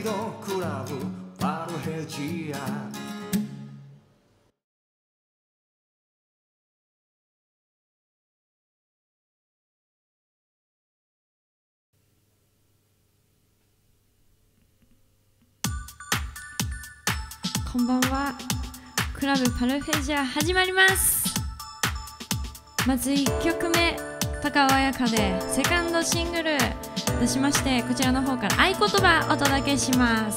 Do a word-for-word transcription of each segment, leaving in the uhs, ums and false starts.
トクラブパルヘジア。 こんばんは。クラブパルフェジア始まります。まずいっきょくめ、高尾彩香でセカンドシングル出しまして、こちらの方から合言葉お届けします。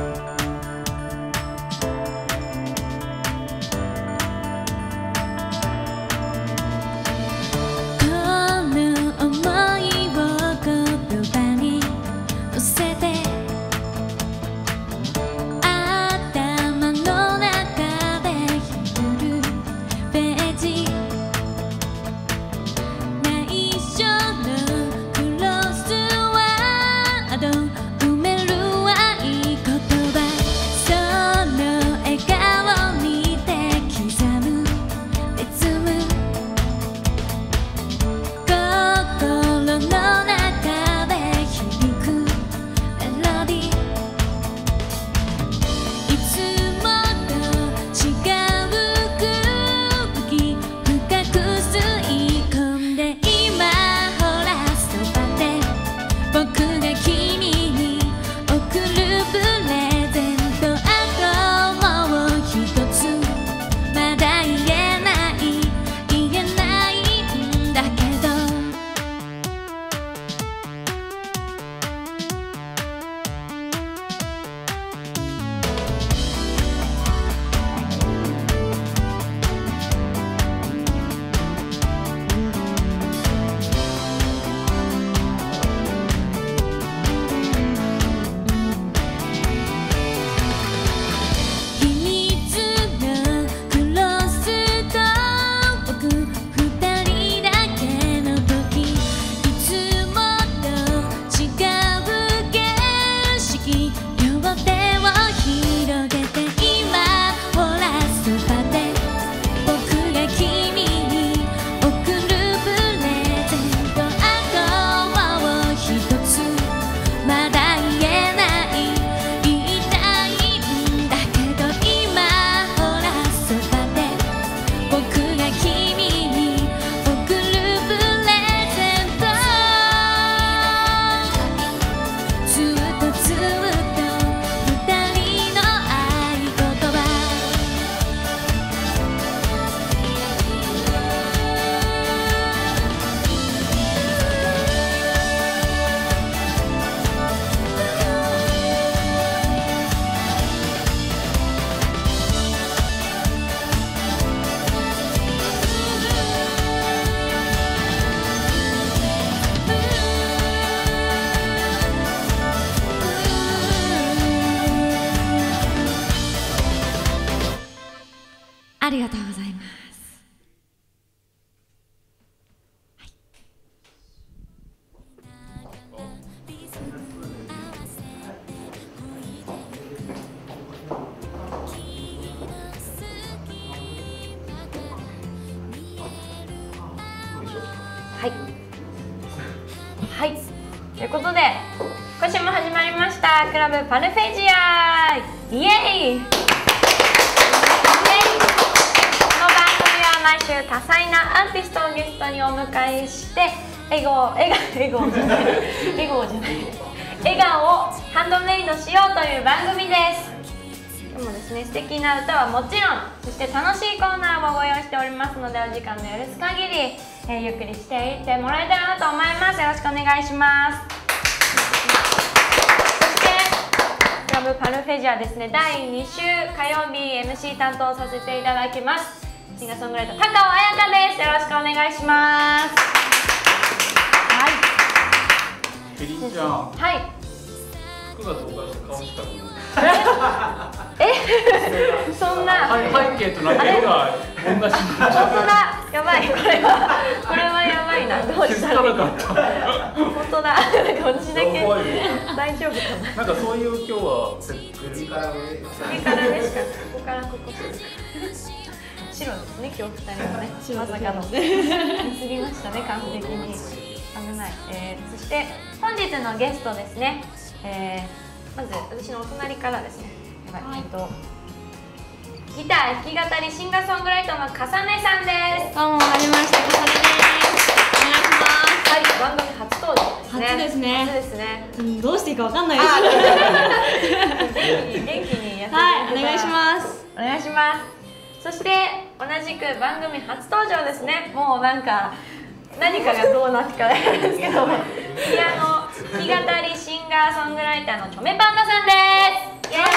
ありがとうございます。はい。はい。ということで、今週も始まりましたクラブパルフェジア。イエーイ。毎週多彩なアーティストをゲストにお迎えして笑顔笑顔笑顔じゃない笑顔じゃない笑顔をハンドメイドしようという番組です。今日もですね、素敵な歌はもちろん、そして楽しいコーナーもご用意しておりますので、お時間の許す限り、えー、ゆっくりしていってもらえたらなと思います。よろしくお願いします。そしてクラブパルフェジアですね、だいに週火曜日 エムシー 担当させていただきます。シンガーソングライター高尾彩香です。よろしくお願いします。はい。 ペリンちゃん。 はい。 服がどうかして顔しか見え？え？そんな。 背景となんか色が同じ。 本当だ。やばい。これはこれはやばいな。どうしたらいいか。本当だ。なんか私だけ大丈夫かな。 なんかそういう今日は首から上。 首から上しかここからここ。白ですね、今日ふたりもね、まさかのミスりましたね、完璧に危ない、えー、そして本日のゲストですね、えー、 まず私のお隣からですね、やばい、えっとギター弾き語りシンガーソングライターのかさねさんです。 どうも、はじめまして、かさねです。お願いします。 はい、番組初登場ですね。 初ですね。 初ですね。 うん、どうしていいかわかんないです。 元気に元気にやってはい、お願いします。 お願いします。そして同じく番組初登場ですね。もうなんか何かがどうなってかなんですけど、ピアノ弾き語りシンガーソングライターのチョメパンダさんです。イエーイ。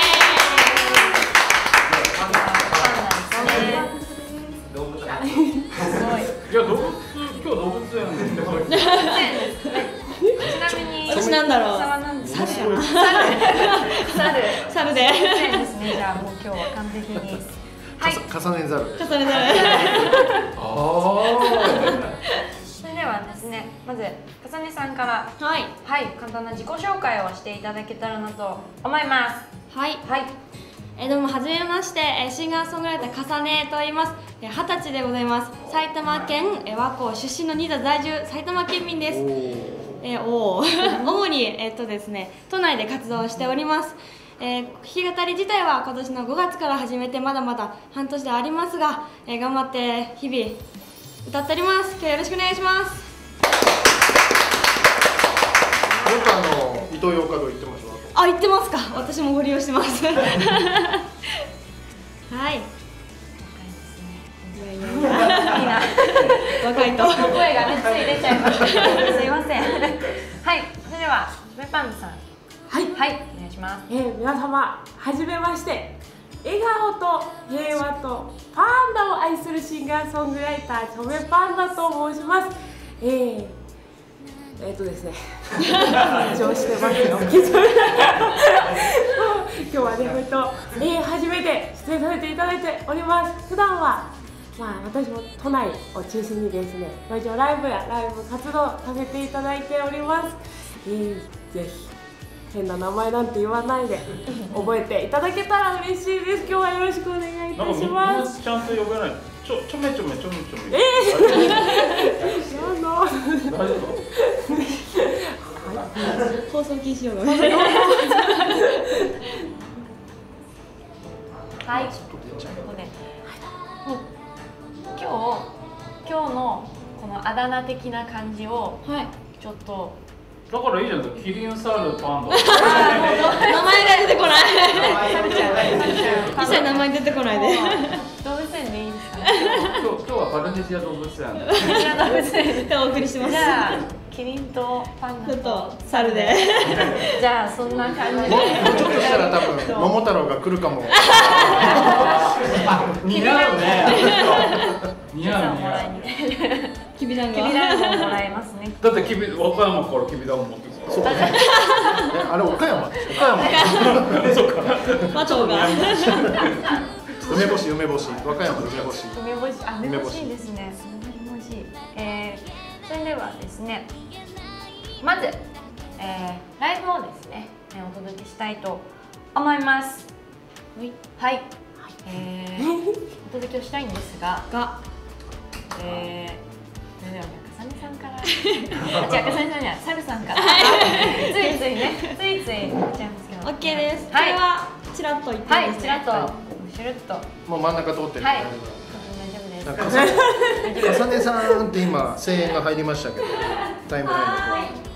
パンダですね。 動物がすごい。 いや動物今日動物園で。 動物園ですね。ちなみに私なんだろう。 猿猿猿猿で。 動物園ですね。じゃあもう今日は完璧に。はい。 重ねざる。 重ねざる。 ああ。 それではですね、まずかさねさんからはい。 はい簡単な自己紹介をしていただけたらなと思います。 はい。 はい。 えー、どうもはじめまして、えー、シンガーソングライターかさねと言います。えー、二十歳でございます。埼玉県、えー、和光出身の新座在住埼玉県民です。えー、おー主にえー、っとですね都内で活動しております。えー、弾き語り自体は今年のごがつから始めてまだまだ半年でありますが、えー、頑張って日々歌っております。今日よろしくお願いします。 よくあのイトーヨーカドー行ってますわ。 あ、行ってますか。私もご利用してます。はい。いいな。若いと。 声がねつい出ちゃいました。すいません。はい。それではメパンダさん。 はい、 はいお願いします。 えー、皆様はじめまして。笑顔と平和とパンダを愛するシンガーソングライターチョメパンダと申します。えー、えー、っとですね緊張してますよ。緊張今日はね、ほんと、えー、初めて出演させていただいております。普段はまあ私も都内を中心にですね、ラジオライブやライブ活動させていただいております。えー、ぜひ変な名前なんて言わないで覚えていただけたら嬉しいです。今日はよろしくお願いいたします。 ちゃんと呼べない。ちょちょめちょめちょめちょめ。 ええー。なんだ。 大丈夫？ 放送禁止用語。 はい。ここで。今日今日のこのあだ名的な感じをちょっと。 だからいいじゃないですか。キリン、サル、パンダ。 名前が出てこない。一切名前出てこないで。 動物園でいいですか。 今日今日はパルネシア動物園。 パルネシア動物園でお送りします。 じゃあキリンとパンダと猿で。 じゃあそんな感じで。 もうちょっとしたら多分桃太郎が来るかも。 似合うね。似合うもらいね。 に。 きびだんご。 きびだんごもらえますね。 だってきび和歌山からきびだんご持ってくる。 そうね。あれ岡山。岡山。 そうか。 マトが。 梅干し梅干し和歌山梅干し。 梅干しあ梅干しですね。梅干し。えー、それではですね。まず、えー、ライブをですね、お届けしたいと思います。はい。えー、お届けをしたいんですが。 が。 えー、それではかさねさんから。じゃあかさねさんにはサルさんから。ついついね、ついつい言っちゃうんですけど。 オッケーです。こはい。 れはちらっと言ってはい、 いいですね。 ちらっと、シュルッと。 もう真ん中通ってる。 はい。大丈夫です。 かさねさんって今声援が入りましたけど、タイムラインで。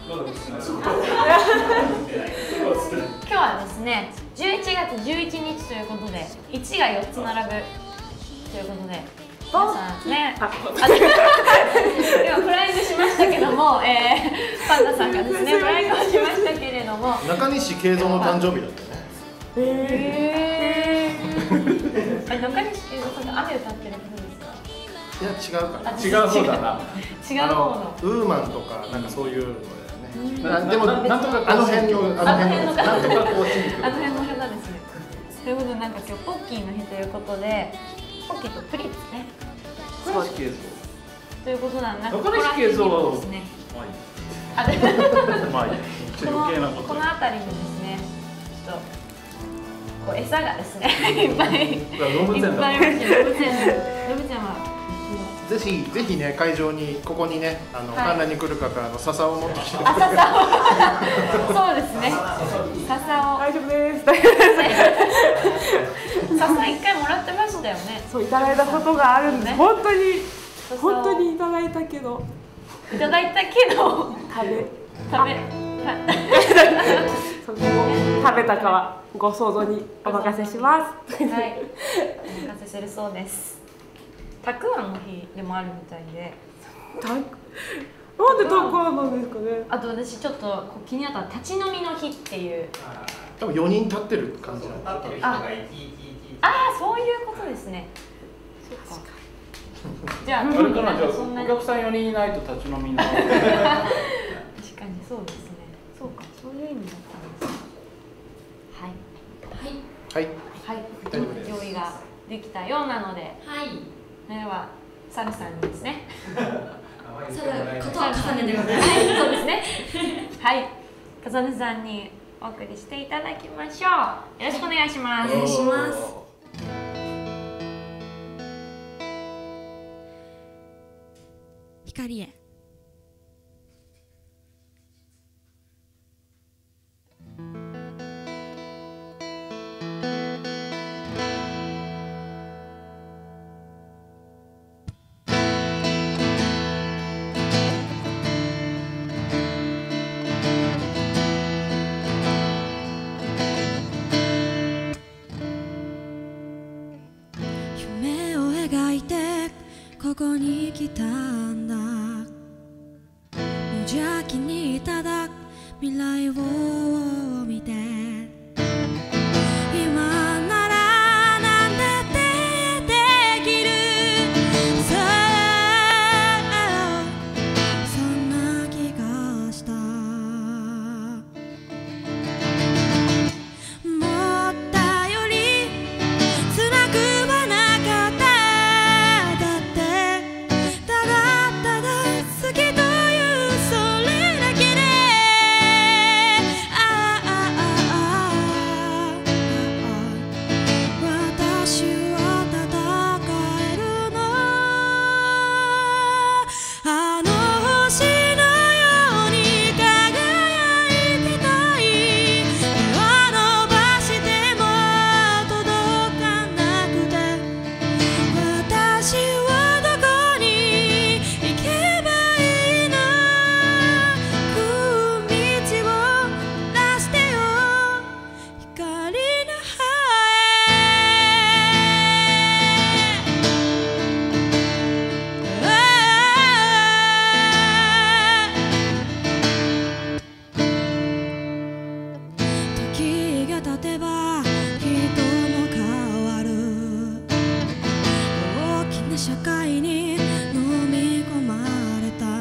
今日はですね、じゅういちがつじゅういちにちということで、いちがよっつ並ぶということで、皆さんね、あ今フライングしましたけども、えー、パンダさんがですね、フライングをしましたけれども、 中西慶三の誕生日だったね。 へー。あれ中西慶三さんが雨歌ってることですか？ いや違うかな。 違うそうだな。 違う方の。 ウーマンとかなんかそういうのだよね。でもなんとかあの辺のあの辺の方なんとかこうシンク。 あの辺の方ですね。ということでなんか今日ポッキーの日ということで、ポッキーとプリッツね。 中西慶ということなんで、なんか中西慶三はですね。 三。 あでまあいい。ちょっと余計なこことのこの辺りにですね、ちょっとこう餌がですねいっぱいいっ動物園だ。 ぱいあります。動物園動物園はぜひぜひね会場にここにねあの、 はい観覧に来る方あの笹を持ってきて。 あ、笹をそうですね。笹を大丈夫です。 笹一回もらってましたよね。 そういただいたことがあるんです。 ね本当に笹を本当にいただいたけどいただいたけど食べ食べそこを食べたかはご想像にお任せします。 はい、お任せするそうです。たくあんの日でもあるみたいで。 たなんでたくあんなんですかね。 あと私ちょっとこう気になったのは立ち飲みの日っていう。 多分よにん立ってる感じなんで。 あ、あーそういうことですね。そっか。じゃああれかな、じゃあそんなにお客さんよにんいないと立ち飲みの。 確かにそうですね。そうか、そういう意味だったんです。はい。 はい。 はい。 大丈夫です用意ができたようなので、 はい。 それではサルさんにですね。 それことは重ねてください。 はい、そうですね。はい。かざねさんにお送りしていただきましょう。よろしくお願いします。 お願いします光へ。夢を描いてここに来たんだ。無邪気にただ未来を見て、今なら何だってできる。そうそんな気がした。思ったより辛くはなかった。だってただただ好きというそれだけで、ああああああ私は戦えるの。あの星のように輝いてたい。手を伸ばしても届かなくて、私はどこに行けばいいの。行く道を出してよ光の葉時が経てば人も変わる。大きな社会に飲み込まれた。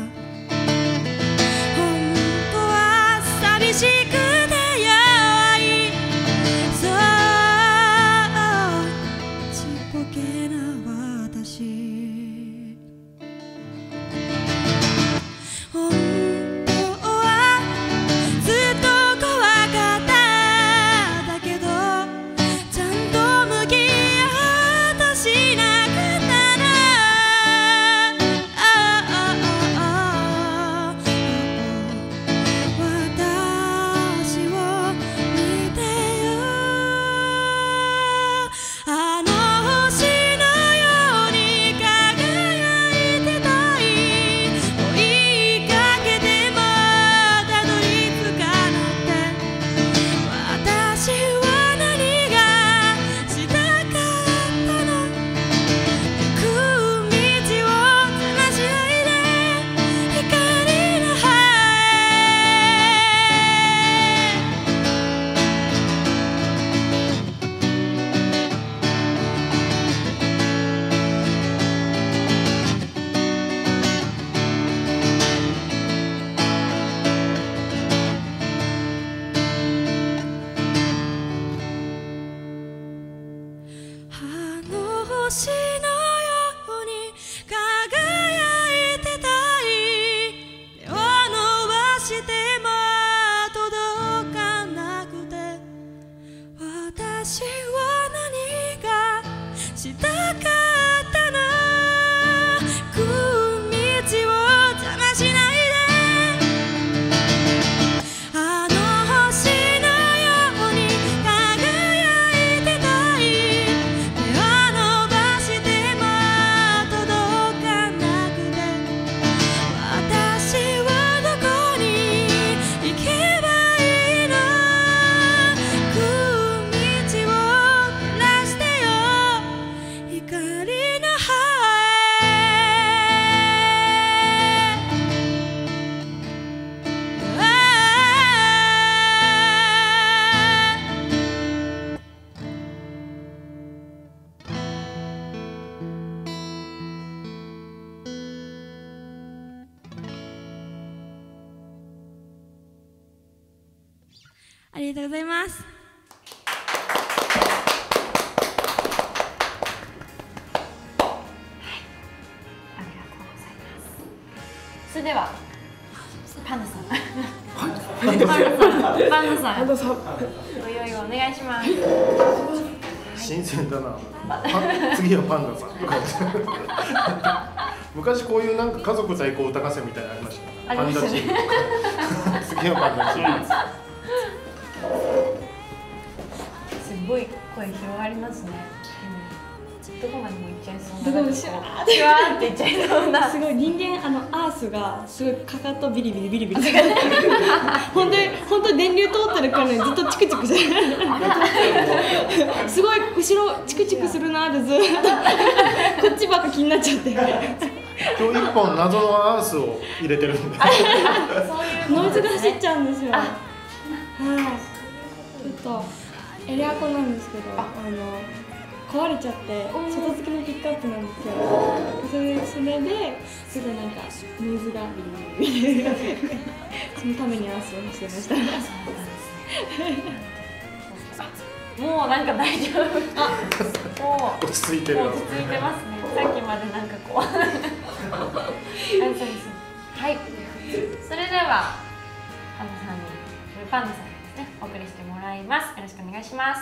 本当は寂しくて弱い。そうちっぽけな私。本当はずっと怖かった。だけどちゃんと向き合おうとしなかったな。ああああ私を見てよ。あの星のように輝いてたい。追いかけてもたどり着かなくて、私は何がしたかったの。行く道を照らしないで光の葉あの星のように輝いてたい。手を伸ばしても届かなくて、私は何がしたかったの。 とうございます。 それではパンダさんパンダさんパンダさんパンダさんおいおいお願いします。 新鮮だな。パ次はパンダさん。昔こういうなんか家族対抗歌合戦みたいなのありましたね。 ありましたね。 パンダチーム。次はパンダチーム。 すごい声広がりますね。どこまでも行っちゃいそうな。 どこまでシュワーってシュワーって行っちゃいそうな。 すごい人間あのアースがすごいかかとビリビリビリビリ本当に本当に電流通ってるからずっとチクチクするすごい後ろチクチクするなってずっとこっちばっか気になっちゃって今日一本謎のアースを入れてるんでノイズが走っちゃうんですよ。はいちょっとエレアコなんですけどあの壊れちゃって外付けのピックアップなんですよ。それそれですごいなんかノイズがビリビリビリそのためにアースをしてました。 もうなんか大丈夫。もう落ち着いてる。 落ち着いてますね。さっきまでなんかこうそうですはい。それではパンダさんにパンダさんにですねお送りしてもらいます。よろしくお願いします。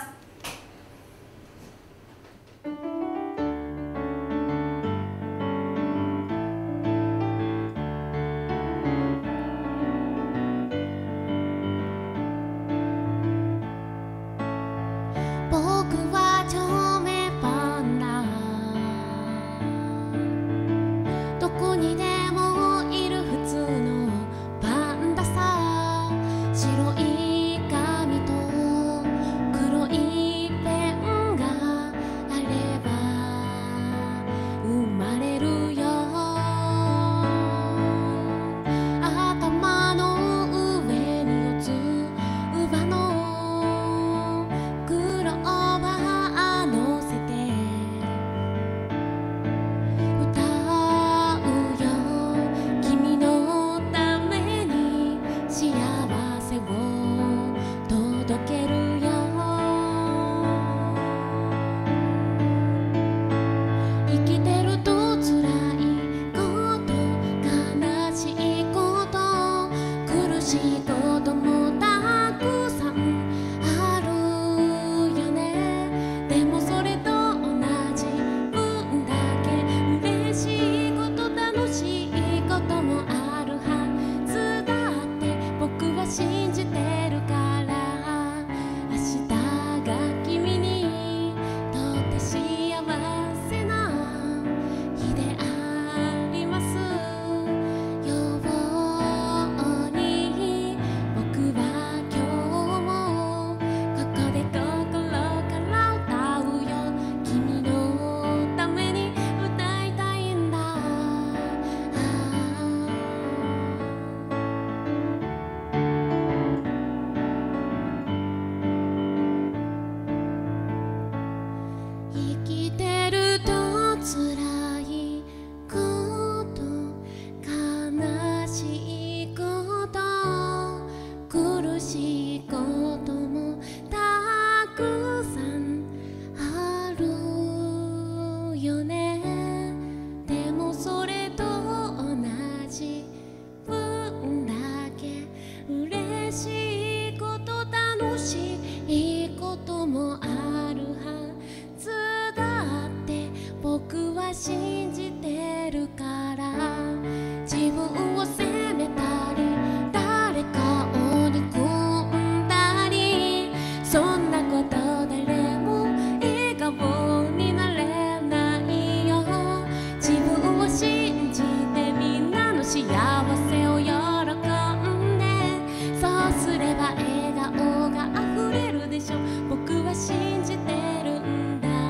信じてるから自分を責めたり誰かを憎んだりそんなこと誰も笑顔になれないよ自分を信じてみんなの幸せを喜んでそうすれば笑顔があふれるでしょ僕は信じてるんだ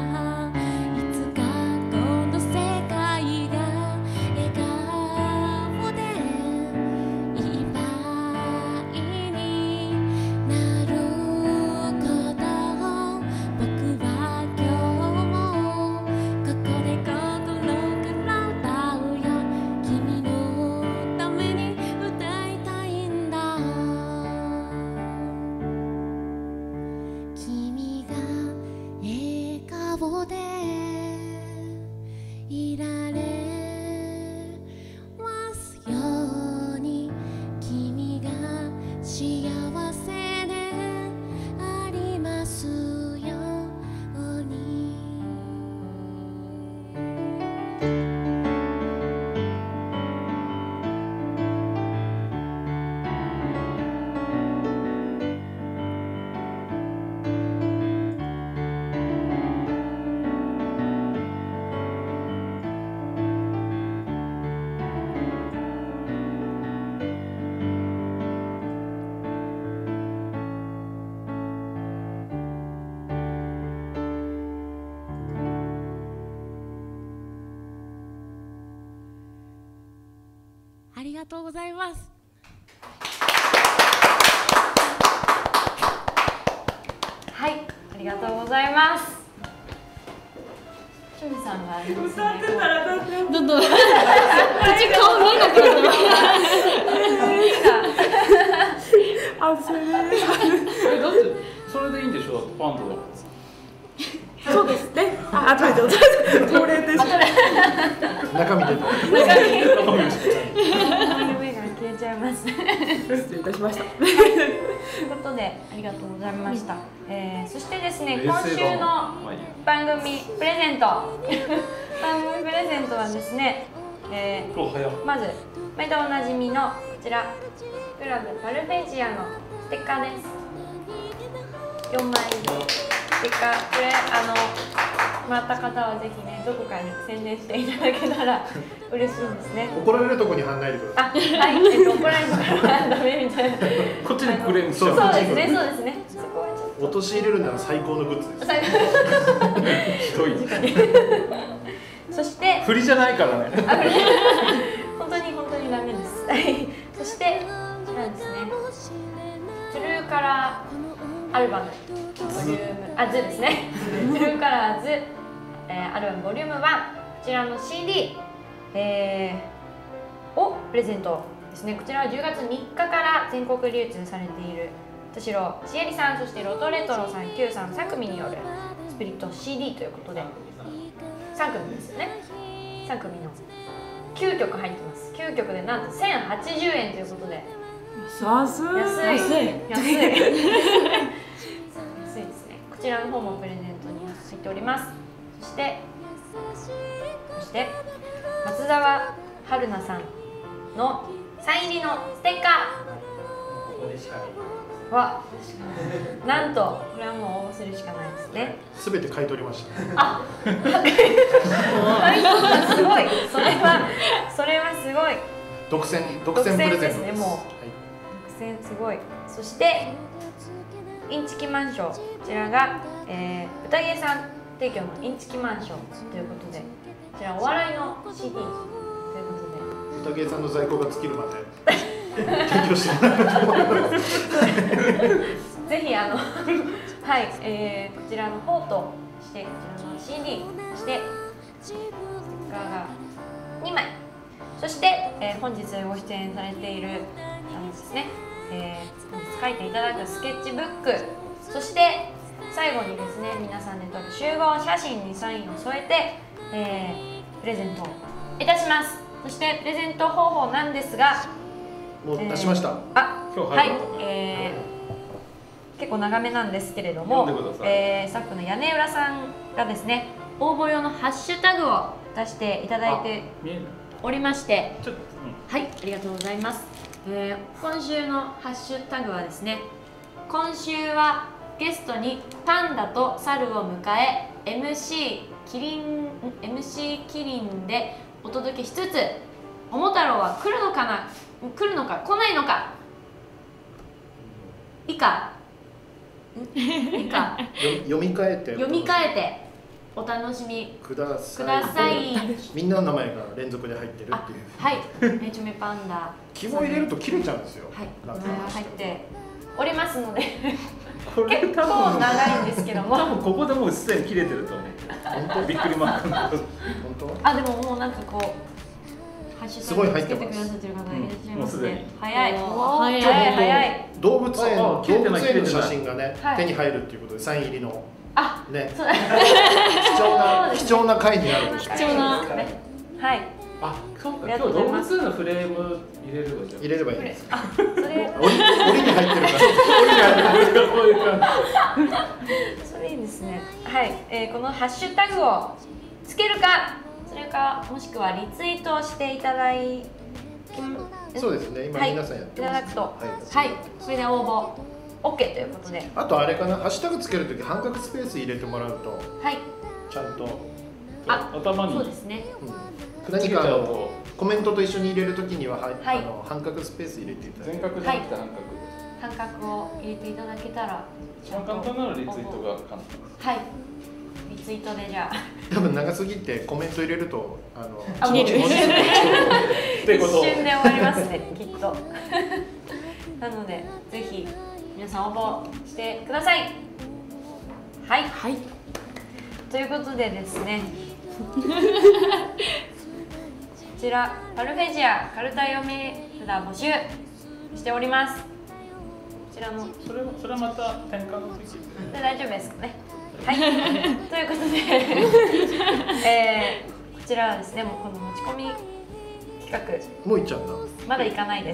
顔でいられますように、君が幸せでありますように。ありがとうございます。 はい、ありがとうございます。チュミさんがありますね。 歌ってたらだってどんどん口顔見えなくなってます。 あ、それえだってそれでいいんでしょ、だってパンダだから。 そうですね。あ、後でどうぞ。恒例です。 中身出て夢が消えちゃいます。 失礼いたしました。 ということでありがとうございました。えー、そしてですね、今週の番組プレゼント番組プレゼントはですね、えー、まず毎度おなじみのこちらクラブパルフェジアのステッカーです。よんまいステッカー、これあのもらった方はぜひねどこかに宣伝していただけたら嬉しいんですね。 怒られるとこに貼んないでください。 あ、はい、えっと怒られるからダメみたいな。 こっちにクレームしちゃう。 そうですね、そうですね。そこはちょっと。 落とし入れるなら最高のグッズです。 ひどい。 そして振りじゃないからね。 あ、これ本当に本当にダメです。そしてこちらですね。トゥルーカラーアルバムボリュームあズですね。トゥルーカラーズ、えー、アルバムボリュームワン、こちらの シーディー、えー、をプレゼントですね。こちらはじゅうがつみっかから全国流通されている田代しえりさん、そしてロトレトロさん、Q さんさん組によるスピリット シーディー ということでさん組ですよね。さん組のきゅうきょく入ってます。きゅうきょくでなんとせんはちじゅうえんということで安い。 安い安い安い安いですね。こちらの方もプレゼントに入っております。そしてそして松沢春菜さんのサイン入りのステッカーはなんとこれはもう応募するしかないですね。 すべて買い取りました。 あ、すごい。それはそれはすごい。 独占独占プレゼントですね。もう独占すごい。そしてインチキマンション、こちらが、えー、歌芸さん提供のインチキマンションということで、こちらお笑いの シーディー ということで、 歌芸さんの在庫が尽きるまで提供してもらえると思います。 ぜひあのはい、えー、こちらの方としてこちらの シーディー、そしてステッカーがにまい、そして、えー、本日ご出演されているあのですね、えー、本日書いていただくスケッチブック、そして最後にですね皆さんで撮る集合写真にサインを添えて、えー、プレゼントいたします。そしてプレゼント方法なんですが、 もう出しました。 えー、あ、 今日はい、えー、結構長めなんですけれども、えー、スタッフの屋根裏さんがですね応募用のハッシュタグを出していただいておりまして、 ちょっと、うん、 はい、ありがとうございます。えー、今週のハッシュタグはですね、今週はゲストにパンダと猿を迎え エムシー キリン エムシー キリンでお届けしつつ、桃太郎は来るのかな来るのか来ないのか以下以下読み替えて読み替えてお楽しみください。 ください。 みんなの名前が連続で入ってるっていう。 はい、めちょめパンダ。 肝入れると切れちゃうんですよ。 はい、名前が入っておりますのでこれ結構長いんですけども、 多分ここでもうすでに切れてると思う。本当びっくりマークの。 本当？ あ、でももうなんかこうハッシュタグつけてくださってる方がいらっしゃいますね。早い、早い早い。 動物園の動切れてない物園の写真がねはい手に入るっていうことでサイン入りのあ、 ね、 そう貴重な貴重な回になると貴重なはい。 あ、そうか。 あり今日動がとうございます物のフレーム入れるわじゃん。 入れればいいです。 あ、それ檻檻に入ってるから。 こういう感それいいですね。はい、えー、このハッシュタグをつけるか、それかもしくはリツイートをしていただいそうですね。今はい皆さんやっていたます。 だくと、 はいはい、それで応募 OK ということで、 あとあれかな、ハッシュタグつけるとき半角スペース入れてもらうとはい、 ちゃんと、 あ頭にそうですね。 うん、何かあのコメントと一緒に入れるときには、はい、 はいあの半角スペース入れていただい全て。 角じゃなくて半角。 半角を入れていただけたら、 一番簡単なのはリツイートが簡単。 はい、リツイートでじゃあ。 多分長すぎてコメント入れるとあのあ気持ちもう文字数がってことを一瞬で終わりますね、きっと。なので、ぜひ皆さん応募してください。はい、 はい。 ということでですね。こちらパルフェジアカルタ読み札募集しております。こちらのそれはそれはまた転換の時で大丈夫ですかね。はい。ということで、えー、こちらはですね、もうこの持ち込み企もういっちゃうんだ。 画まだ行かないです。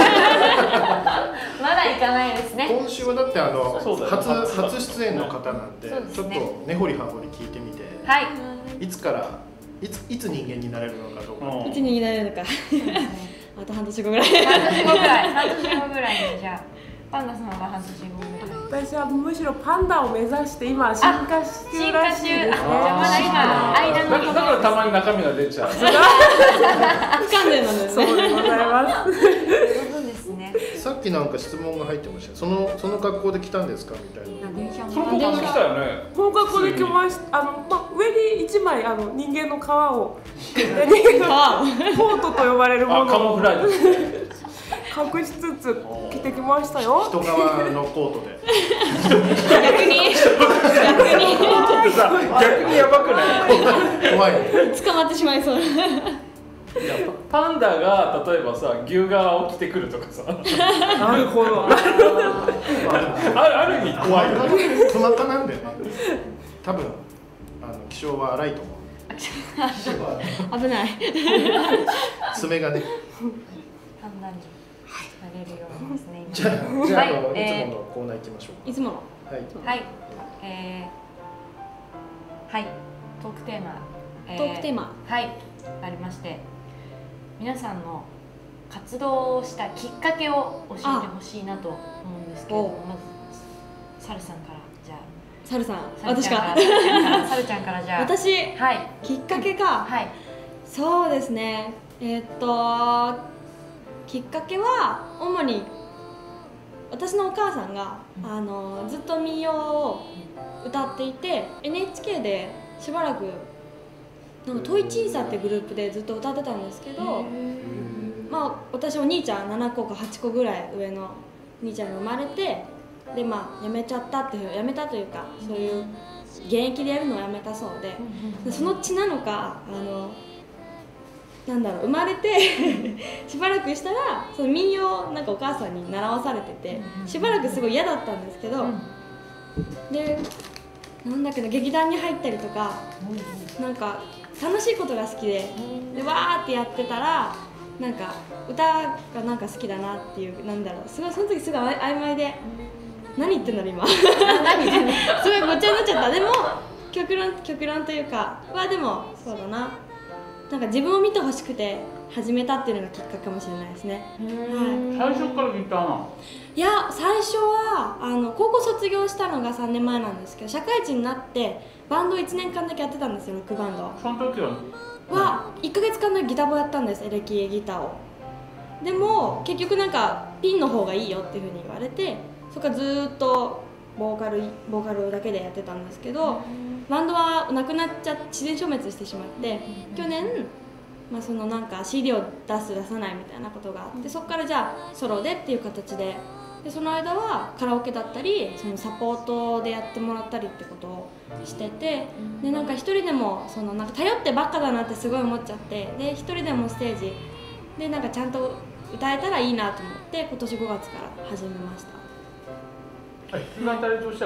まだ行かないですね。 今週はだってあのそうだよ初初初出演の方なんで、 そうですねちょっと根掘り葉掘り聞いてみて、 はい。 いつからいついつ人間になれるのかどうか。 うん一になれるのかあと半年後ぐらい半年後ぐらい、半年後ぐらいにじゃあパンダさんが半年後ぐらい。 私はむしろパンダを目指して今進化中らしいですね。 進化中あじゃあまだ今間のだからだからたまに中身が出ちゃう。 不完全なんですねそうでございます。 そういうことですね。 さっきなんか質問が入ってましたよ。そのその格好で来たんですかみたいな。 電車もその子が来たよね。 この格好で来ました。あのまあ上に一枚あの人間の皮を人間のコートと呼ばれるもあ、カモのをフラージュ。 隠しつつ着てきましたよ。 人側のコートで。 逆に逆にだってさ、逆にやばくない？ 怖い。 捕まってしまいそういやパンダが例えばさ、牛革を着てくるとかさ、 なるほど。 あるある意味怖いよね。 熊科なんでね。多分あの気性は荒いと思う。 危ない爪がね。 判断になれるようですね。 じゃあじゃあ、 はいあのいえーつものコーナー行きましょういつものか。はい。 はい、えー、はい、トークテーマ、えトークテーマはい、ありまして、皆さんの活動をしたきっかけを教えてほしいなと思うんですけれども、まずサルさんからじゃあ、 サルさんサルち私かゃんから、サルちゃんからじゃあ、 私はい、 きっかけかはい、 そうですねえーっときっかけは主に私のお母さんが、あのずっと民謡を歌っていて エヌエイチケー でしばらくなんかトイチンサってグループでずっと歌ってたんですけど、まあ私お兄ちゃんななこかはちこぐらい上の兄ちゃんが生まれて、でまあ辞めちゃったっていう辞めたというかそういう現役でやるのをやめたそうで、でその血なのかあのなんだろう生まれてしばらくしたらその民謡をなんかお母さんに習わされてて、しばらくすごい嫌だったんですけど、でなんだけど劇団に入ったりとか、なんか楽しいことが好きで、でわーってやってたらなんか歌がなんか好きだなっていう、なんだろうすごいその時すごい曖昧で何言ってんだろ今すごいごっちゃになっちゃった。でも極論極論というかはでもそうだな、なんか自分を見てほしくて始めたっていうのがきっかけかもしれないですね。はい、 最初からギターなの？ いや最初はあの高校卒業したのがさんねんまえなんですけど、社会人になってバンドいちねんかんだけやってたんですよ。ロックバンドその時は。 はいっかげつかんだけギターをやったんです、エレキギターを。でも結局なんかピンの方がいいよっていうふうに言われて、そこからずーっとボーカルボーカルだけでやってたんですけど、バンドはなくなっちゃって自然消滅してしまって、去年、まあ、そのなんか シーディー を出す出さないみたいなことがあって、そこからじゃあソロでっていう形で、でその間はカラオケだったりそのサポートでやってもらったりってことをしてて、でなんか一人でもそのなんか頼ってばっかだなってすごい思っちゃって、で一人でもステージでなんかちゃんと歌えたらいいなと思って今年ごがつから始めました。 弾き語りとしてはこ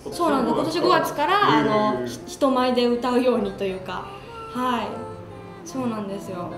そうなんです。今年ごがつからあのひ人前で歌うようにというか、はい、そうなんですよ。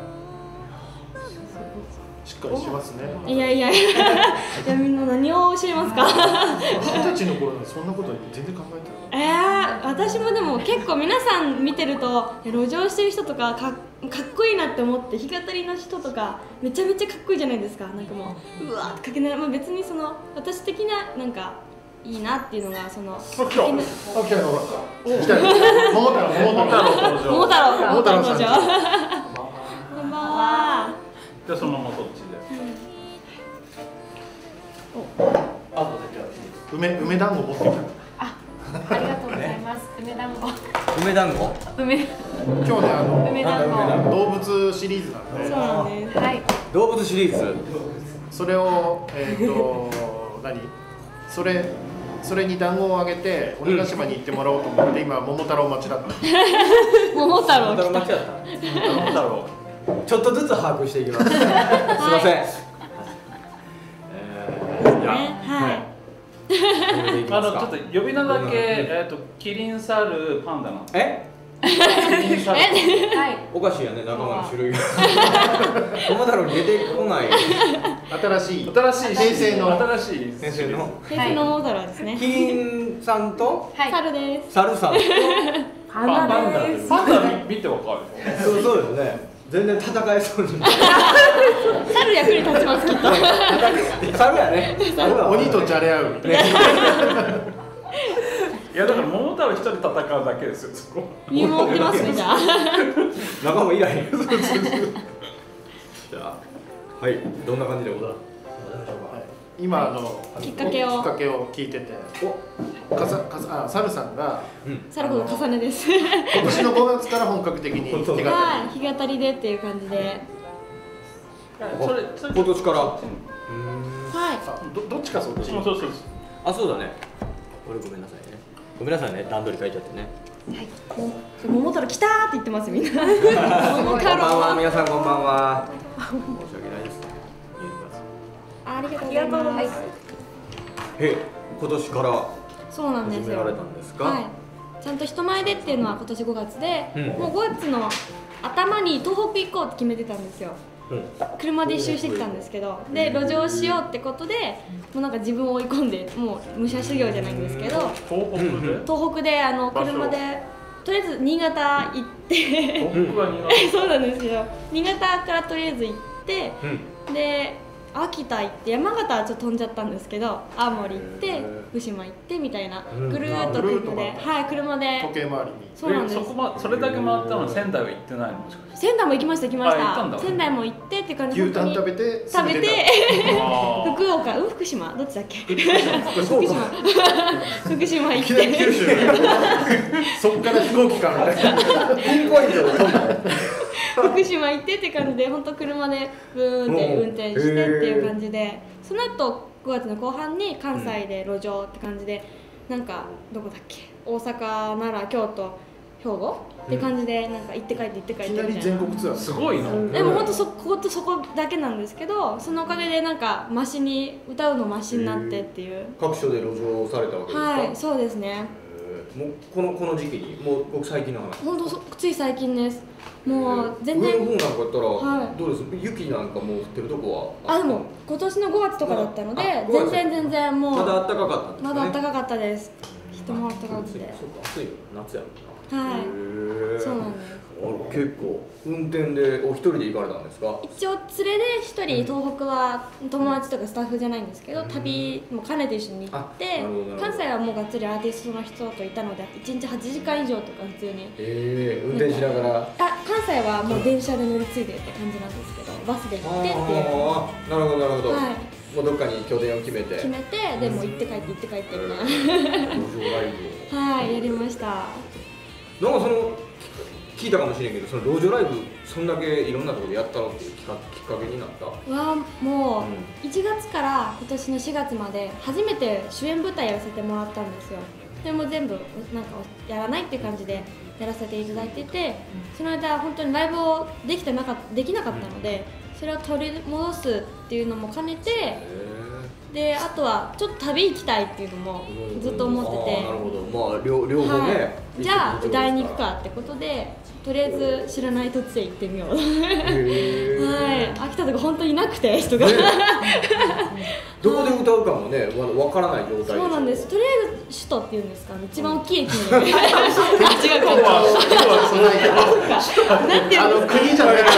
しっかりしますね。 いやいやいや、いやみんな何を教えますか。 二十歳の頃にそんなこと全然考えてなかった。 えー、私もでも結構皆さん見てると路上してる人とかかかっこいいなって思って弾き語りの人とかめちゃめちゃかっこいいじゃないですか。なんかもううわーってかけながら、まあ、別にその私的ななんかいいなっていうのがそのあ、来たの来たよ。桃太郎桃太郎登場。 桃太郎桃太郎さん。 こんばんは。 でそのままそっちで。 あ、梅梅団子持ってきた。 あ、ありがとうございます。梅団子。 梅団子。 梅。 今日ねあの梅団子。 動物シリーズなんで。 そうなんです。 はい。 動物シリーズ。 それをえっと何？それそれに団子をあげて鬼ヶ島に行ってもらおうと思って今桃太郎待ちだった。 桃太郎桃太郎来た。 待ちだった。 桃太郎。 ちょっとずつ把握していきます。すいません。えー、じゃあ、 ね、はい。 あのちょっと呼び名だけえっとキリン、サル、パンダの。 え？ キリン、サル。 はい。 おかしいよね、仲間の種類が。桃太郎に出てこない。 新しい新しい平成の新しい先生の。 平成の桃太郎ですね。 キリンさんとはい。 猿です。 猿さんと。 パンダです。 パンダ見てわかるでしょ。 そうそうですね。全然戦えそうに。 猿役に立ちますきっと。 猿やね。猿は鬼とじゃれ合うみたいな。 いやだから桃太郎一人戦うだけですよそこ。 見守ってますねじゃあ。 仲間いらへん。じゃあ、はい、どんな感じでございます今あのきっかけをきっかけを聞いてて、かさかさあサルさんが猿子の重ねです。 今年のごがつから本格的に手がはい、弾き語りでっていう感じで。 それそれ今年から。 はい。 どどっちかそっち。 そうそうそう。 あ、そうだね。俺ごめんなさいね。ごめんなさいね、段取り書いちゃってね。 桃太郎来たーって言ってますみんな。桃こん太ばんは、 郎。 皆さんこんばんは。申し訳ないです。 ありがとうございます。 え、今年からそうなんですよ。 始められたんですか。 はい。ちゃんと人前でっていうのは今年ごがつで、 うんもうごがつの頭に東北行こうって決めてたんですよ。 うん車で一周してきたんですけど、で路上しようってことで、もうなんか自分を追い込んで、もう武者修行じゃないんですけど、 東北で。 東北であの場所車でとりあえず新潟行って東北は苦手。 そうなんですよ。新潟からとりあえず行って、 うん。 で秋田行って山形はちょっと飛んじゃったんですけど、青森行ってへー福島行ってみたいな、 うんぐるーっとぐるーっと車で、 回っはい、車で時計回りに。 そうなんです。 そこまそれだけ回ったのに仙台は行ってないのもしかして。 仙台も行きました行きましあ行ったんだた。仙台も行ってっていう感じで牛タン食べて食べてあー福岡、うん福島どっちだっけ？ 福島福島行っいきなり九て州そっから飛行機かみたいな。 ピンポイントで飛んだ。 福島行ってって感じで本当車でブーンって運転してっていう感じで、その後ごがつの後半に関西で路上って感じで、なんかどこだっけ、大阪、奈良、京都、兵庫って感じでなんか行って帰って行って帰いきなりってみたいな。 全国ツアー。 すごいな。 でも本当そこことそこだけなんですけど、そのおかげでなんかマシに歌うのマシになってっていう。 各所で路上されたわけですか。 はい、そうですね。 えーもうこのこの時期に、もう僕最近の話。 本当そつい最近です。もう全然。 上の方なんかやったら、 はいどうです？雪なんかもう降ってるとこは。 あ、でも今年のごがつとかだったのであごがつ全然全然もうまだ暖かかったんですね。 まだ暖かかったです。人も暖かくて。 そうか、暑いよ、夏やもんな。 はいへーそうなんです。 あ結構運転でお一人で行かれたんですか。 一応連れで一人東北は友達とかスタッフじゃないんですけど、旅も兼ねて一緒に行って、 あなるほどなるほど関西はもうがっつりアーティストの人といたのでいちにちはちじかん以上とか普通に。 ええ運転しながら。 あ、関西はもう電車で乗り継いでって感じなんですけど、バスで行ってっていう。 ああ、なるほどなるほど。 はい。 もうどっかに拠点を決めて。 決めて、でも行って帰って行って帰ってみたいな。 路上ライブを。 はい、やりました。 なんかその聞いたかもしれんけど、その路上ライブそんだけいろんなところでやったのっていうきっかきっかけになった。 はもうういちがつから今年のしがつまで初めて主演舞台やらせてもらったんですよ。でも全部なんかやらないっていう感じでやらせていただいてて、その間本当にライブをできてなかできなかったので、それを取り戻すっていうのも兼ねて、 へであとはちょっと旅行きたいっていうのもずっと思ってて、 なるほど、まあ両両方ね、 はい、じゃあ歌いに行くかってことでとりあえず知らない土地へ行ってみよう。はい、秋田とか本当にいなくて人が、ね、 どこで歌うかもねわからない状態。 そうなんです。とりあえず首都っていうんですかね、一番大きい駅に。あ、違うか。なんていうの？ 国じゃないから。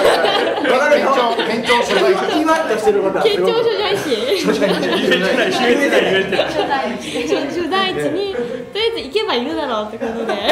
県庁県庁所在地。キワッとしてることは。 県庁所在地。所在地。言えてない言えてない言えてない。所在地。所在地にとりあえず行けばいるだろうってことで。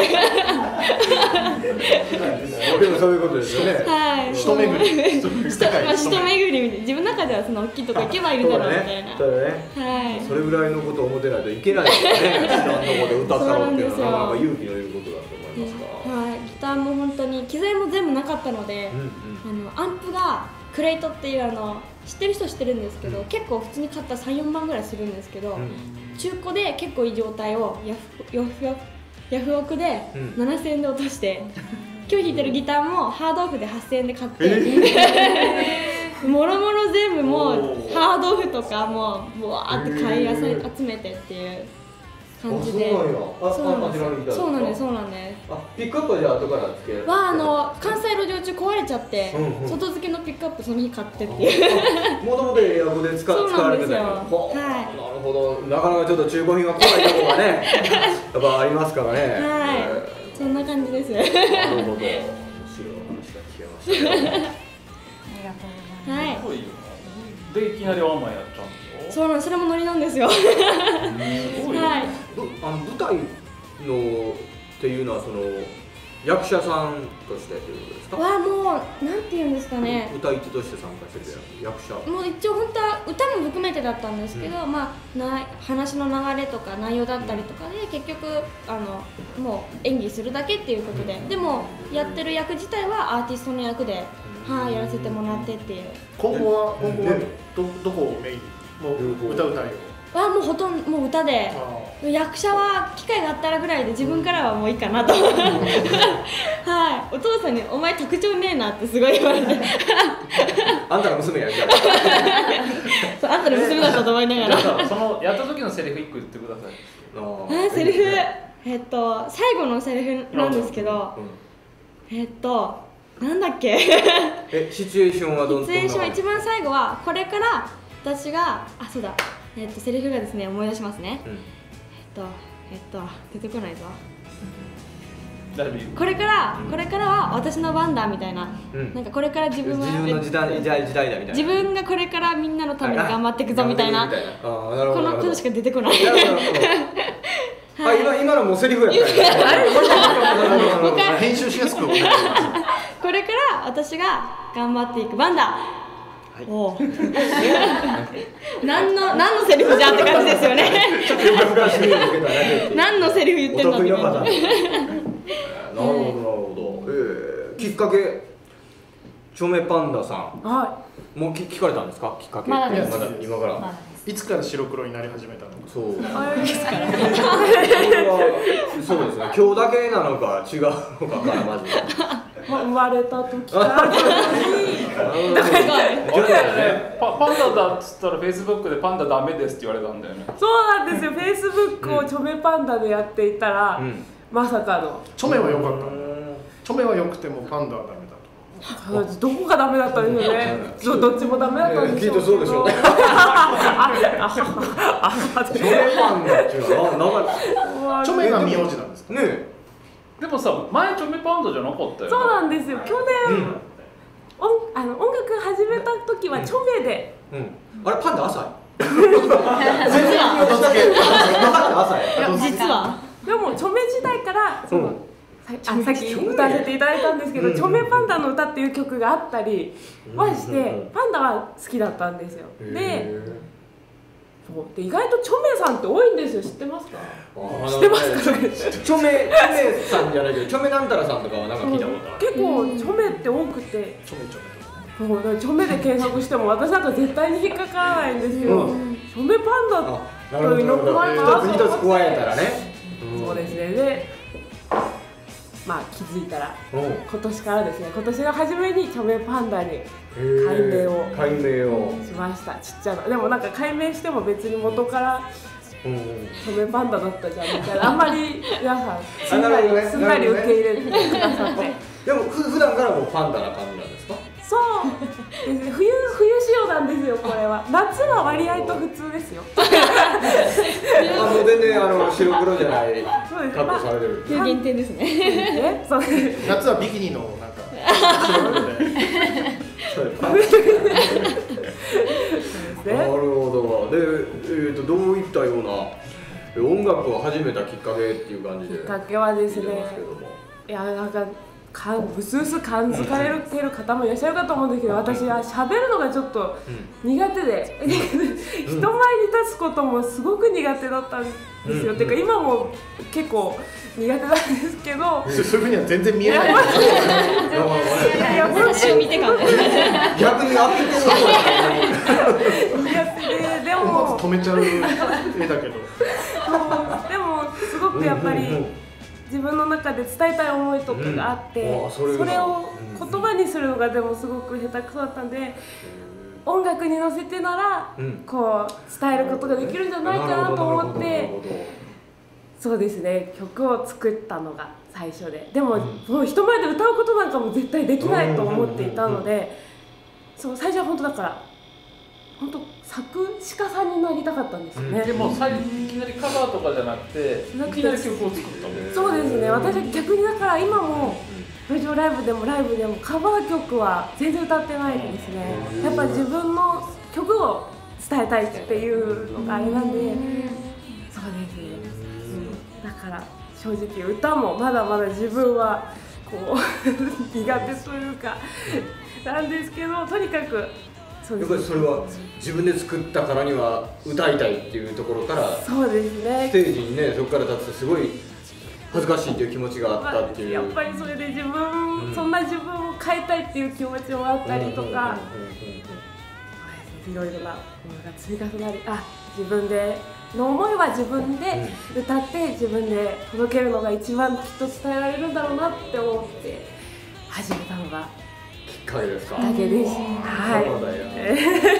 でもそういうことですよね。 はい。 首都巡り。 首都巡りみたいな、自分の中ではその大きいとこ行けばいるだろうみたいな。 そうだね。はい。それぐらいのことを思ってないといけないですよね。知らんとこで歌ったろうっていうのはなかなか勇気のいることだと思いますが。 はい。ギターも本当に機材も全部なかったので、あのアンプがクレイトっていうあの知ってる人知ってるんですけど、結構普通に買ったらさん、よんまんぐらいするんですけど、中古で結構いい状態をヤフヤフヤフオクでななせんえんで落として。今日弾いてるギターもハードオフではっせんえんで買って、もろもろ全部もうハードオフとかもうわーって買い集めてっていう感じで。そうなんです。そうなんです。そうなんです。 あ、ピックアップはじゃあ後からつける。 はあの関西路上中壊れちゃって、外付けのピックアップその日買ってっていう。 もともとエアコで使われてたよ。はい。なるほど。なかなかちょっと中古品が来ないところがね、やっぱありますからね。 はい。そんな感じです。なるほど。面白い話が聞けました。ありがとうございます。 はい。 でいきなりワンマンやっちゃうんですよ。 そうなん、それもノリなんですよ。はい。 あの舞台のっていうのはその役者さんとしてということですか？ はもうなんていうんですかね。 歌い手として参加してる役者。 もう一応本当は歌も含めてだったんですけど、うん、まあな話の流れとか内容だったりとかで結局あのもう演技するだけっていうことで、うん、でもやってる役自体はアーティストの役で、うん、はいやらせてもらってっていう。 今後は今後はどどこをメインにもう歌うたいを。 はもうほとんどもう歌で、役者は機会があったらぐらいで自分からはもういいかなと。はい、お父さんに「お前特徴ねえな」ってすごい言われて。 あんたの娘やんじゃあんたの娘だったと思いながら。 そのやった時のセリフ一個言ってください。 あ、セリフえっと最後のセリフなんですけど、えっとなんだっけ。 え、シチュエーションはどんな？ シチュエーションは一番最後はこれから私があそうだ。えっとセリフがですね思い出しますね。うん、えっとえっと出てこないぞ。これから、うん、これからは私の番だみたいな、うん、なんかこれから自分は自分の時代時代時代だみたいな。 自分がこれからみんなのために頑張っていくぞみたいな。このことしか出てこない。 あ、今今のもうセリフやったね。編集しやすく。これから私が頑張っていく番だ。お何の何のセリフじゃんって感じですよね。何のセリフ言ってんのって感じ。 なるほどなるほど。ええ、きっかけチョメパンダさん。はい。もう聞かれたんですか？きっかけ。 まだです。 まだ今から。 いつから白黒になり始めたのか。 そう。いつから。そうですね。今日だけなのか違うのかからまず。 生まれた時から。 パンダだっつったらフェイスブックでパンダダメですって言われたんだよね。 そうなんですよ。フェイスブックをチョメパンダでやっていたら、うん、まさかのチョメは良かった。チョメは良くてもパンダはダメだと。どこがダメだったんですよね。どっちもダメだったんですよ。 きっとそうでしょう。チョメパンダっていうのはチョメが名字なんですかね。 でもさ、前チョメパンダじゃなかったよね。 そうなんですよ。去年、うん、音あの音楽始めた時はチョメで、 うんうん、あれパンダ浅い。 実はでもチョメ時代からその、うん、あさっき歌わせていただいたんですけど、うん、チョメパンダの歌っていう曲があったりはして、パンダは好きだったんですよ。で。で意外とチョメさんって多いんですよ。知ってますか？知ってますか？ チョメチョメさんじゃないけどチョメなんたらさんとかはなんか聞いたことある。 結構チョメって多くて、 チョメチョメそうチョメで検索しても私なんか絶対に引っかからないんですけど、うん、チョメパンダというのを加えたら一つ一つ加えたらね。 そうですね。で、 まあ気づいたら今年からですね、今年の初めに著名パンダに改名を改名をしました。ちっちゃな、でもなんか改名しても別に元から著名パンダだったじゃんみたいな、あんまり皆さんすんなりすんなり受け入れてくださって。 でもふ普段からもうパンダな感じなんですか？ そうですね、冬冬仕様なんですよこれは。夏は割合と普通ですよ。 あの全然あの白黒じゃない格好されてる。 有限定ですね。 そう夏はビキニのなんか白黒で。 なるほど。で、えーとどういったような音楽を始めたきっかけっていう感じで。 きっかけはですね、いやなんか。かうすうす感づかれてる方もいらっしゃるかと思うんですけど、私は喋るのがちょっと苦手で、うん、人前に立つこともすごく苦手だったんですよ、うん、てか今も結構苦手なんですけど、 そういうふうには全然見えない。 私を見てから逆に開けてる。 苦手で、でも止めちゃう絵だけど、 でもすごくやっぱり自分の中で伝えたい思いとかがあって、うん、それ, それを言葉にするのがでもすごく下手くそだったんで、うん、音楽に乗せてなら、うん、こう伝えることができるんじゃないかなと思って、そうですね、曲を作ったのが最初で、でも、うん、もう人前で歌うことなんかも絶対できないと思っていたので、そう最初は本当だから本当作詞家さんになりたかったんですよね。 でも最初いきなりカバーとかじゃなくていきなり曲を作ったんです。 そうですね、私は逆にだから今も路上ライブでもライブでもカバー曲は全然歌ってないですね。やっぱ自分の曲を伝えたいっていうのがあれなんで、そうですね、うん、だから正直歌もまだまだ自分はこう苦手というかなんですけど、とにかくやっぱりそれは自分で作ったからには歌いたいっていうところから、 そうですね、 ステージにねそこから立つとすごい恥ずかしいっていう気持ちがあったっていう、 やっぱりそれで自分、うん、そんな自分を変えたいっていう気持ちもあったりとか、いろいろなものが積み重なり、あ自分での思いは自分で歌って自分で届けるのが一番きっと伝えられるんだろうなって思って始めたのがきっかけですか。 きっかけです。はい。 そうだよ。へ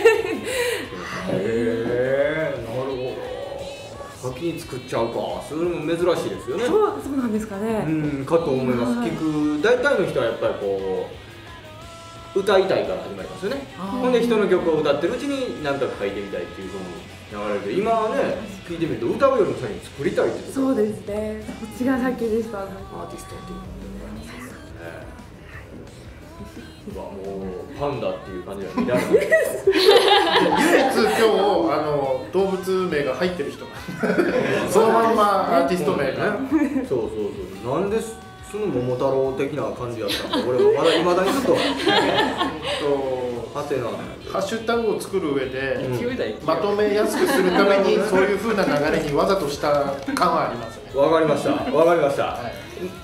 え、なるほど。先に作っちゃうか。それも珍しいですよね。 そう、そうなんですかね。 うん、かと思います。聞く大体の人はやっぱりこう歌いたいから始まりますよね。ほんで人の曲を歌ってるうちに何か書いてみたいっていうふうに流れて、今はね聞いてみると歌うよりも先に作りたいってこと。 そうですね。こっちが先でした。アーティストっていう。 もうパンダっていう感じが見られない。唯一今日あの動物名が入ってる人そのまんまアーティスト名が、 ね、そうそうそう、なんでその桃太郎的な感じやったのか俺もまだいまだにちょっとはてなハッシュタグを作る上で、うん、まとめやすくするためにそういう風な流れにわざとした感はありますね。 わかりましたわかりました、はい、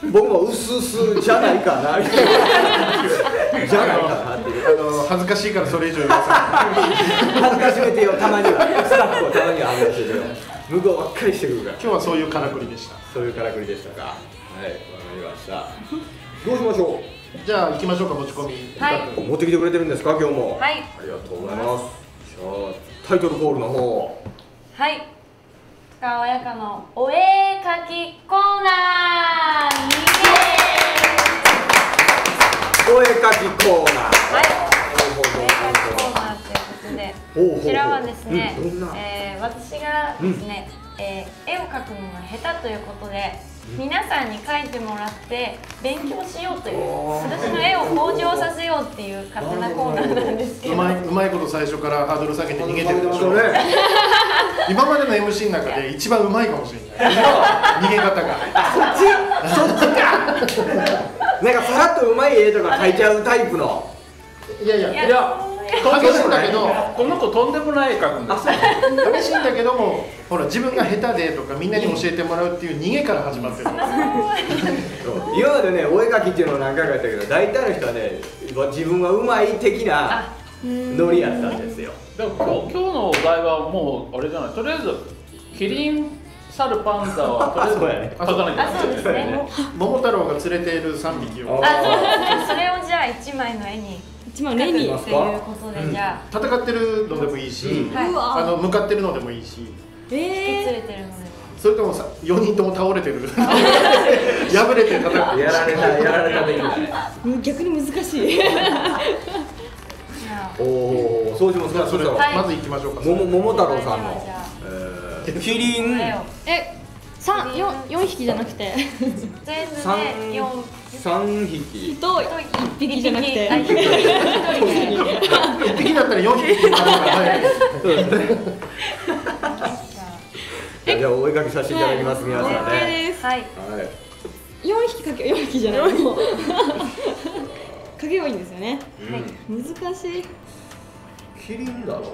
僕もうすうすじゃないかなじゃないかなっていう、 あの恥ずかしいからそれ以上言いません恥ずかしめてよ、たまにはスタッフをたまには恥ずかしいけど向こうばっかりしてくるから。 今日はそういうからくりでした。 そういうからくりでしたか。はい、わかりました。どうしましょう。 じゃあ行きましょうか、持ち込み。 はい、 持ってきてくれてるんですか今日も。 はい、 ありがとうございます。じゃあタイトルコールの方。 はい、深川彩香のお絵かきコーナー。 お絵かきコーナー。 はい、お絵かきコーナーということで、こちらはですね、うん、えー、私がですね、うん、えー、絵を描くのが下手ということで、皆さんに描いてもらって勉強しようという、私の絵を向上させようっていう勝手なコーナーなんですけど、 うまい、うまいこと最初からハードル下げて逃げてるでしょうね今までの エムシー の中で一番うまいかもしれない逃げ方がそっちそっちかなんかさらっとうまい絵とか描いちゃうタイプの。 いやいやいや激しいんだけど、 この子とんでもない絵描くんですよ。 激しいんだけども、ほら自分が下手でとかみんなに教えてもらうっていう逃げから始まってる今までね、お絵描きっていうのを何回かやったけど、大体の人はね、自分がうまい的なノリやったんですよ。 でも今日、今日のお題はもうあれじゃない、とりあえずキリン猿パンダはとりあえず描かなきゃあ、そうですね。 桃太郎が連れているさんびきをあ、そうそれをじゃあ一枚の絵に一枚の絵にっていうことで、じゃあ戦ってるのでもいいし、 はいあの向かってるのでもいいし、 引き連れてるのでも。 それともさよにんとも倒れてる破れて戦ってやられたやられたできない。 逆に難しい。 おお、そうしますか。それではまず行きましょうか。 桃桃太郎さんのじゃあえーキリン絵をえ、三四四匹じゃなくて全部三で四三匹。 と一匹じゃなくてあ一匹いっぴきだったらよんひきになるから早い。 じゃあお絵かきさせていただきます皆さんね。 OK です。 はい。 はい。 四匹かけ四匹じゃない。もうかけばいいんですよね。 うん。 難しい。 キリンだろう。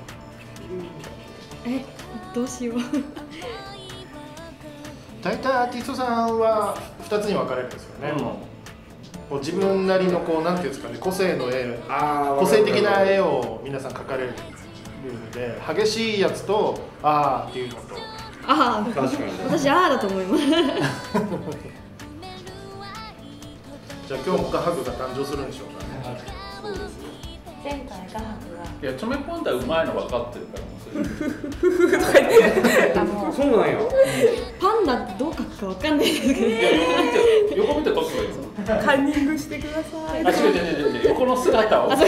え、どうしよう。 大体アーティストさんはふたつに分かれるんですよね。こう自分なりのこうなんていうんですかね、個性の絵、 あ個性的な絵を皆さん描かれるので、激しいやつとあーっていうのと。 ああ、 確かに。 私ああだと思います。 じゃあ今日も画伯が誕生するんでしょうかね。 そうですよ。 前回画伯がいやチョメポンダうまいの分かってるからもうそれあもうそうなんや。 パンダってどう描くかわかんないですけど。 いや横見て横見て描けばいいの。 カンニングしてください。 あ、違う違う違う違う、横の姿を。あ、そう。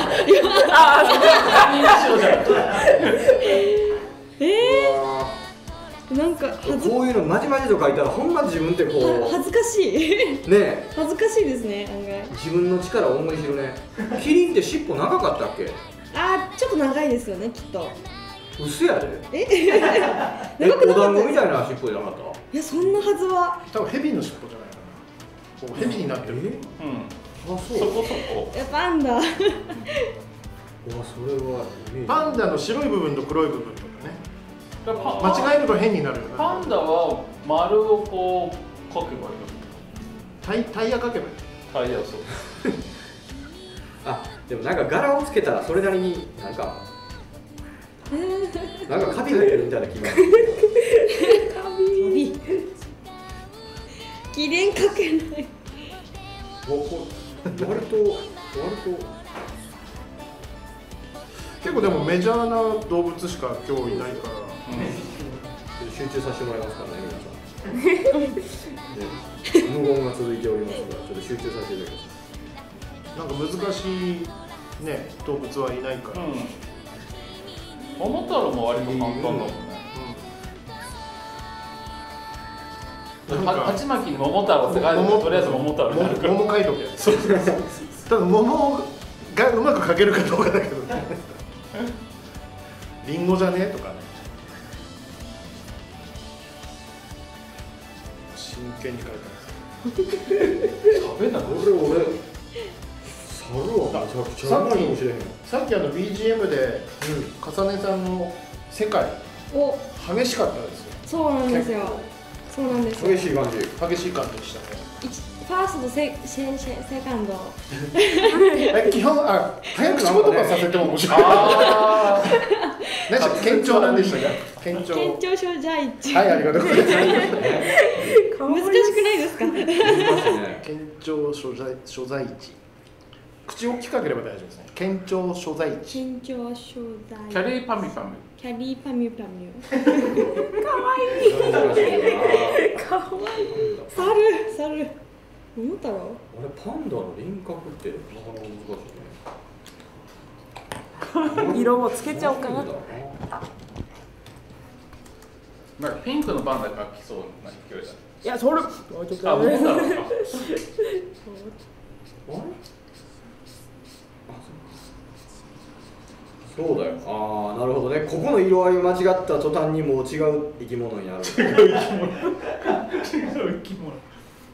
えー、なんか恥ずこういうのまじまじと書いたらほんま自分ってこ恥ずかしい。 うね恥ずかしいですね、案外。 自分の力を思い知るね。キリンって尻尾長かったっけ？ あー、ちょっと長いですよね、きっと。 うせやで。 ええ、 長くなお団子みかったですたいな尻尾じゃなかった？ いや、そんなはずは。 多分ヘビの尻尾じゃないかな。こうヘビになってる。 うん。 あ、そう。 そこそこ。 いや、パンダ。 うわ、それはイメージ。 パンダの白い部分と黒い部分とかね。 間間違えると変になるよね。 パンダは丸をこう描けばいいの。 タイタイヤかけばいい。 タイヤそう。 あ、でもなんか柄をつけたらそれなりになんかなんかカビがいるみたいな気がする。 ビキリン描けない。 おこ割と割と結構でもメジャーな動物しか今日いないから、 集中させてもらいますからね皆さん。ね、無言が続いておりますからちょっと集中させていただきます。 なんか難しいね動物はいないから。 うん。桃太郎も割と簡単だもんね。は鉢巻きに桃太郎って書いてあるとりあえず桃太郎になるから。 桃書いとけ。そうそうそう。ただ桃がうまく書けるかどうかだけどね。リンゴじゃねとかね。真剣に書いて食べなく俺俺猿はめちゃくちゃうまいかもしれへん。 ます。さっきあの ビージーエム でかさねさんの世界お、 激しかったですよ。 そうなんですよ。そうなんですよ。 激しい感じ。 激しい感じでしたね。 一ファースト、セセセセカンド。 え基本あ早口言葉させても面白い。 あ何でしたっけ県庁なんでしたっけ？県庁。 県庁所在地。 はい、ありがとうございます。 難しくないですか？ 難しいね。 県庁所在所在地。口を大きく開ければ大丈夫ですね。県庁所在地。 県庁所在。 キャリーパミパミ。 キャリーパミュパミュ。 難しいよな。 猿、猿。桃太郎。 あれパンダの輪郭ってなかなか難しいね。 色もつけちゃおうかな。 なんかピンクのパンダ描きそうな勢いだ。 いや、それ。もうちょっとあ、桃太郎か。 あれ？そうだよ。ああ、なるほどね。ここの色合いを間違った途端にもう違う生き物になる。違う生き物。違う生き物。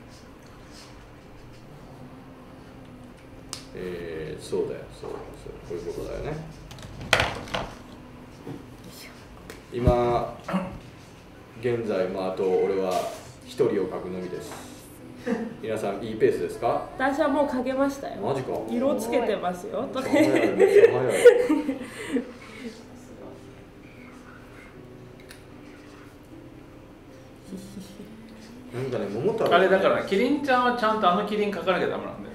えー、そうだよ。そうそうこういうことだよね。今現在まああと俺は一人を描くのみです。皆さんいいペースですか？ 私はもうかけましたよ。 マジか。 色つけてますよ。と早いめっちゃ早い。 なんかね、桃太郎。 あれだからキリンちゃんはちゃんとあのキリン描かなきゃダメなんだよ。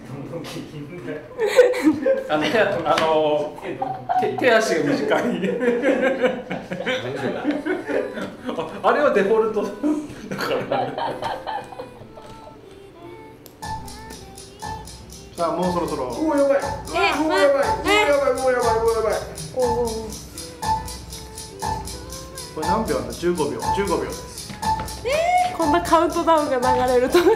あの手あの手手足が短い。あれはデフォルトだから。 さあもうそろそろ。 おおやばい。 え、 もうやばい。もうやばい。もうやばい。もうやばい。 おお。 これ何秒あんだ？じゅうごびょう。じゅうごびょうです。 こんなカウントダウンが流れると。 い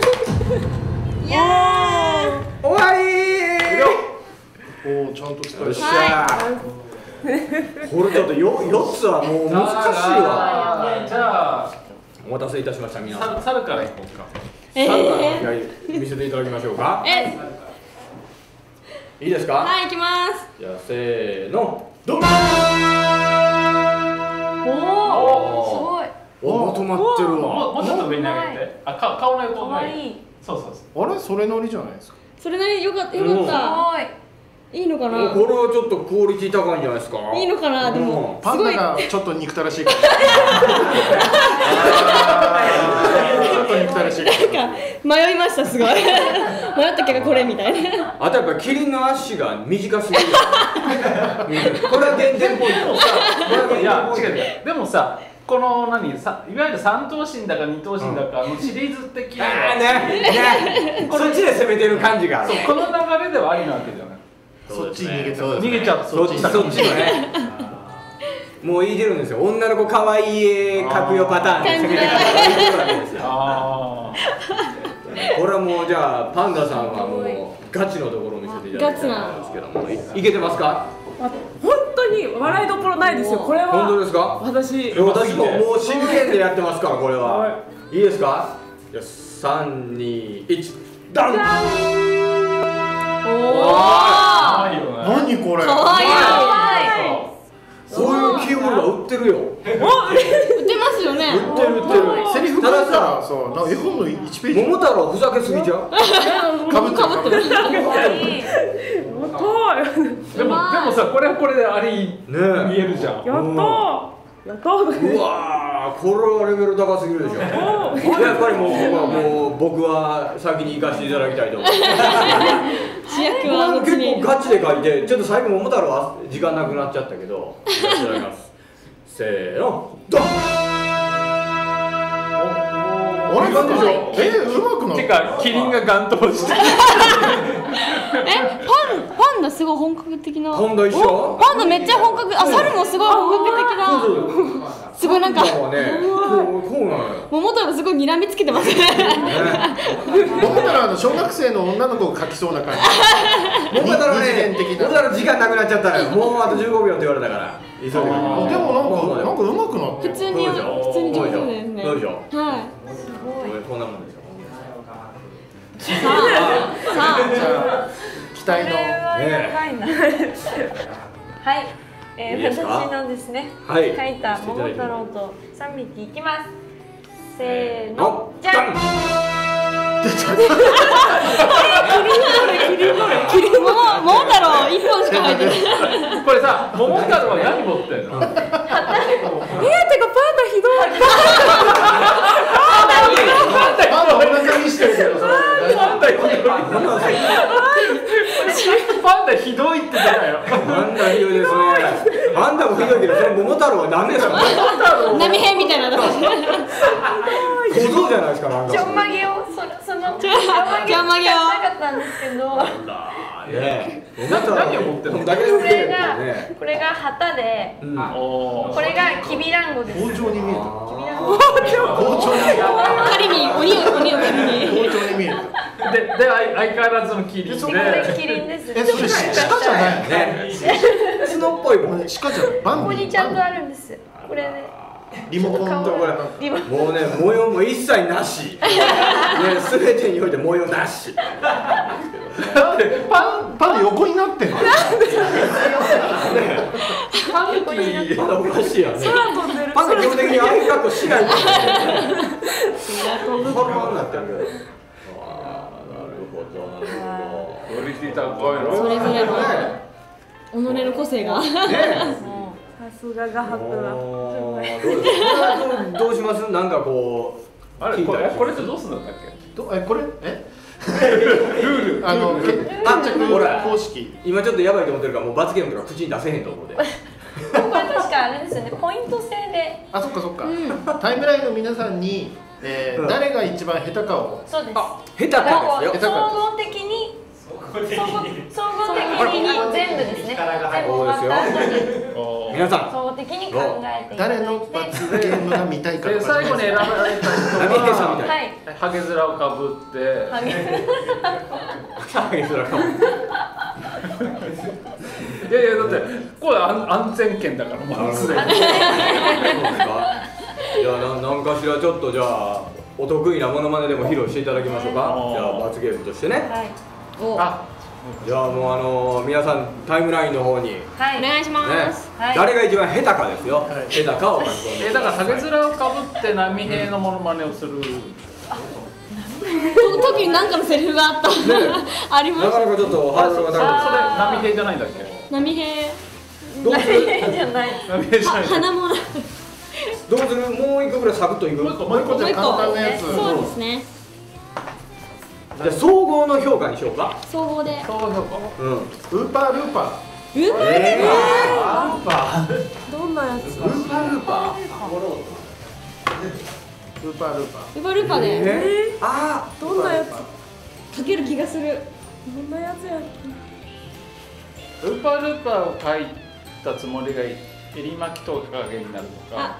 や終わりおお、ちゃんと使ー。よっしえた。 ゃー。これちょっとよ四つはもう難しいわ。 じゃあお待たせいたしました皆さん。 猿からいこうか。 ー、え猿からー、 見せていただきましょうか。 え、 いいですか？ はい、行きますじゃあせーの。ドン。 おお、すお、まとまってるもわ。 うもうちょっと上に上げて。あ、か顔のごい。 横がいい。 可愛い。 そうそうそう。 あれそれ乗りじゃないですか。 それなりによかったよかっすたごい。 いいのかなこれはちょっとクオリティ高いんじゃないですか。 いいのかなでもパンダすごいがちょっと憎たらしいから。ちょっと憎たらしいから。 なんか迷いましたすごい迷った結果これみたいなあとやっぱキリンの足が短すぎる。これは減点ポイント。 いや違う違う。でもさ。この何さいわゆる三頭身だか二頭身だかのシリーズ的には、 あーねねそっちで攻めてる感じがある。 そうこの流れではありなわけじゃない。 そっちに逃げた。 逃げちゃう。 そっちそっちのね。もう言いてるんですよ。女の子可愛い絵描くよパターンで攻めてるわけですよ。 あこれはもうじゃあパンダさんはもうガチのところを見せていただきたいんですけども、いいけてますか？ 本当に笑いどころないですよ。これは本当ですか？ 私私ももう真剣でやってますからこれは。 はいいですか？じゃあ三二一ダン。 あ。可愛いよね。 何これ。 かわいいこういうキーホルダー売ってるよ。 売ってますよね売ってる売ってる。 セリフ書いたらさ、なんか絵本の一ページ。 桃太郎ふざけすぎちゃう？ かぶってるかぶってる。 可愛い。 でもでもさこれはこれであれ見ねえるじゃん。 やったーやったーうわー、これはレベル高すぎるでしょ。やっぱりもう僕はもう僕は先に行かせていただきたいと思います。 主役はこっち結に構ガチで書いて、ちょっと最後桃太郎は時間なくなっちゃったけど、いただきます。せーの、ドン。 あれなんでしょう。え、うまくなっててかキリンがガン投して。 え、パンパンダすごい本格的なパンダ一緒？ パンダめっちゃ本格、あ、猿もすごい本格的なすごいなんか今はね、こうこうなのよ。 桃太郎すごい睨みつけてますね桃太郎の小学生の女の子が描きそうな感じ。 桃太郎二次ね、 元的な桃太郎時間なくなっちゃったのよ。もうあとじゅうごびょうって言われたから急いで書きでもます。 なんかなんかうまくなってる。 普通に普通に上手ですねどうでしょう？ はいこんなもんでしょ。 さあさじゃあ期待の。 これはやばいな。はい。えー、 いいですか私のですね、 はい描いた桃太郎とさんびきいきます。せーの、じゃん。 キリン桃桃太郎一本しか入ってないこれさ桃太郎は何持ってんの？ えー、てかパンダひどい。 まだお腹見してるけど、それパンダひどい。パンダひどいってじゃないの。 パンダひどいですね。パンダもひどいけど、その桃太郎は何ですか？ 波平みたいな形小僧じゃないですか、なんか。 ちょんまげをそそのちょんちょんまげをなかったんですけど、 ねえ。 な何を持ってんの？ だけでこ売ってるれがね。 これが旗で、 うん。 おこれがきびだんごです。 包丁に見えた。 きびだんご。 包丁に見えた。 針に鬼を鬼を針に包丁に見えた。 でで相相変わらずのキリンで。 これキリンです。 え、それ鹿じゃないの？ ね。角っぽいもん。 鹿じゃない。バンビ。 ここにちゃんとあるんです。これね。 リモコンとこれ。 リモもうね、模様も一切なし。ね、すべてにおいて模様なし。 だってパンパン横になってんの。 パン横になってまだおかしいよね。 空飛んでる。 パンダ基本的にああいう格好しない。パラになってるけど。ああ、なるほど、なるほクオリティ高いの。 それぞれの己の個性がど。ね。 さすが画伯だ。 どうですか？どうします？なんかこうあれこれこれってどうすんだったっけ？ どえこれえルールあの決着ほら方式。 今ちょっとやばいと思ってるからもう罰ゲームとか口に出せへんと思うで。 これ確かあれですよね、ポイント制で。 あ、そっかそっか。タイムラインの皆さんに、えーうん誰が一番下手かを。 そうです。 下手かですよ。 下手か総合的に総合総合的にあの全部ですね。全部終わった後に皆さん総合的に考えていただいて。 誰の罰ゲームが見たいかでとかじゃない最後に選ばれた人波平さんみたいははい。 ハゲ面をかぶってハゲハゲ面かも。 いやいやだってこれ安安全圏だからもうすでに。 そうですか。じゃあななんかしらちょっとじゃあお得意なモノマネでも披露していただきましょうか。 はいじゃあ罰ゲームとしてね。 はいあじゃあもうあの皆さんタイムラインの方にね、 はい。 お願いします。 はい誰が一番下手かですよ。 はい下手かを書き込んで。 えだからハゲ面をかぶって波平のモノマネをする。 時に何かのセリフがあった。ありまなかした。 なかちょっとハードルがそれ高波平じゃないんだっけ？ 波平。 い。どうする？ じゃない。 波平じゃない。 花もな。 どうする？もう一個ぐらいサクッといく？ もう一個もう一個じゃあ簡単なやつ。 そうですね。 じゃあ総合の評価にしようか。 総合で。 そうそうそう。 うん。 ウーパールーパー。 うわえどんなやつ？ ー、ルーパールーパー。 ウーパールーパー。 ウバルパでえー、あどんなやつ？ かける気がする。 どんなやつやっウーパールーパーを書いたつもりが襟巻きと影になるとか。 あ、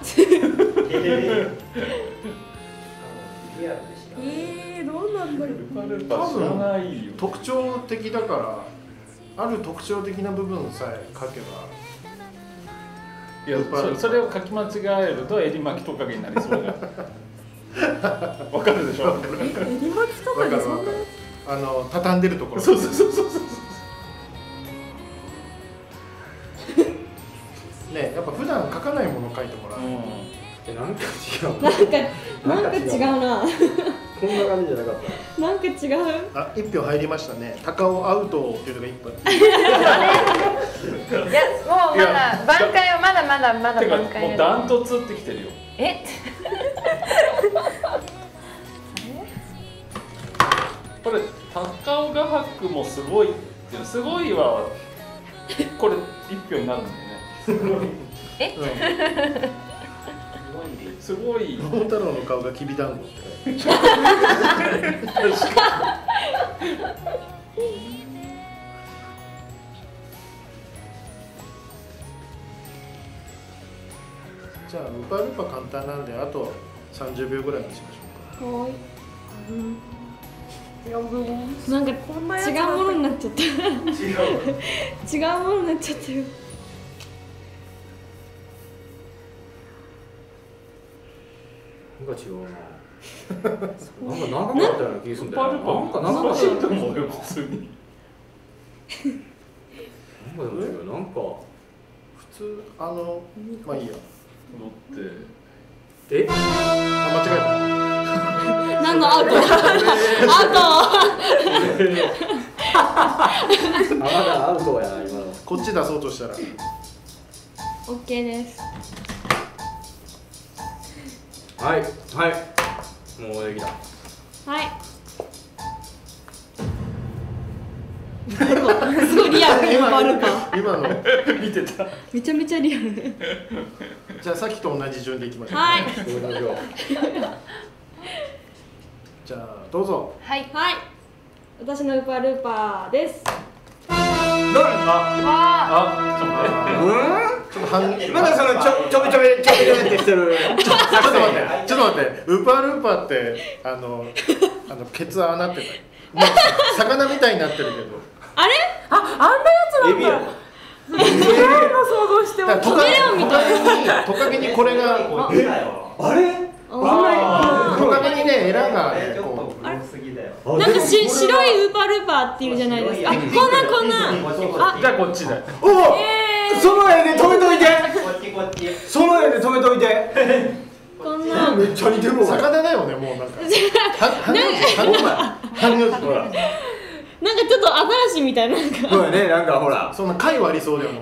えー、どんなんだろう。 ウーパールーパー知らないよ。 特徴的だからある特徴的な部分さえ書けば。 いやそそれを書き間違えると襟巻きトカゲになりそうだ。わかるでしょ。 え、襟巻きとかでそんなやあの畳んでるところ。 そうそうそうそうそう。 ね、やっぱ普段書かないものを書いてもらう。 え、なんか違う。 なんかなんか違うな。 こんな感じじゃなかった。 なんか違う。 あ、一票入りましたね。高尾アウトっていうのが一票。 いやもうまだ挽回はまだまだまだてか挽回もうダントツってきてるよ。 えこれ高尾画伯もすごいっていうすごいはこれ一票になるんだよね。 えすごい。 桃太郎の顔がきびだんごって。じゃあウーパールーパー簡単なんであとさんじゅうびょうぐらいにしましょうか。 はい。 つ。いやもうなんかこんなやつ違うものになっちゃった。違う。違うものになっちゃったよ。 なんか違うな。なんか長かったような気がするんだよな。なんか長か難しったよいと思うよ普通に。 なんかでも違う。なんか普通あのまあいいや。 乗って。 え？ あ、間違え何のアウト？アウあ、まだアウトやな今の。 た。こっち出そうとしたら。 ト。オッケーです。 はいはい。もうできた。 はい。すごいリアルなウバルパ。 今の。 見てた。 めちゃめちゃリアル。 じゃあさっきと同じ順でいきましょう。 はい。 どうしましょう。 じゃあどうぞ。 はいはい。私のウパルーパーです。 あわあちょっと待って。 うん？ ちょっと半まだそのちょちょびちょびちょびちょびってしてる。 ちょっと待って、ちょっと待って、ウーパールーパーってあのあのケツ穴ってない。もう魚みたいになってるけど。 あれ？ あ、あんなやつなんだ。 エビや。 違うの想像してました。 だからトカゲトカゲにトカゲにこれがあれ？ あトカゲにねエラがねこう。 なんかし白いウーパールーパーっていうじゃないですか。あ、こんなこんな。あ、 じゃあこっちだよ。 おお、その絵で止めといて。その絵で止めといて。 こんな。 めっちゃ似てるわ。 魚だよねもうなんか。は半魚半魚ほら。 なんかちょっとアザラシみたいななんか。 そうやね、なんかほら。 そんな貝はありそうだよね。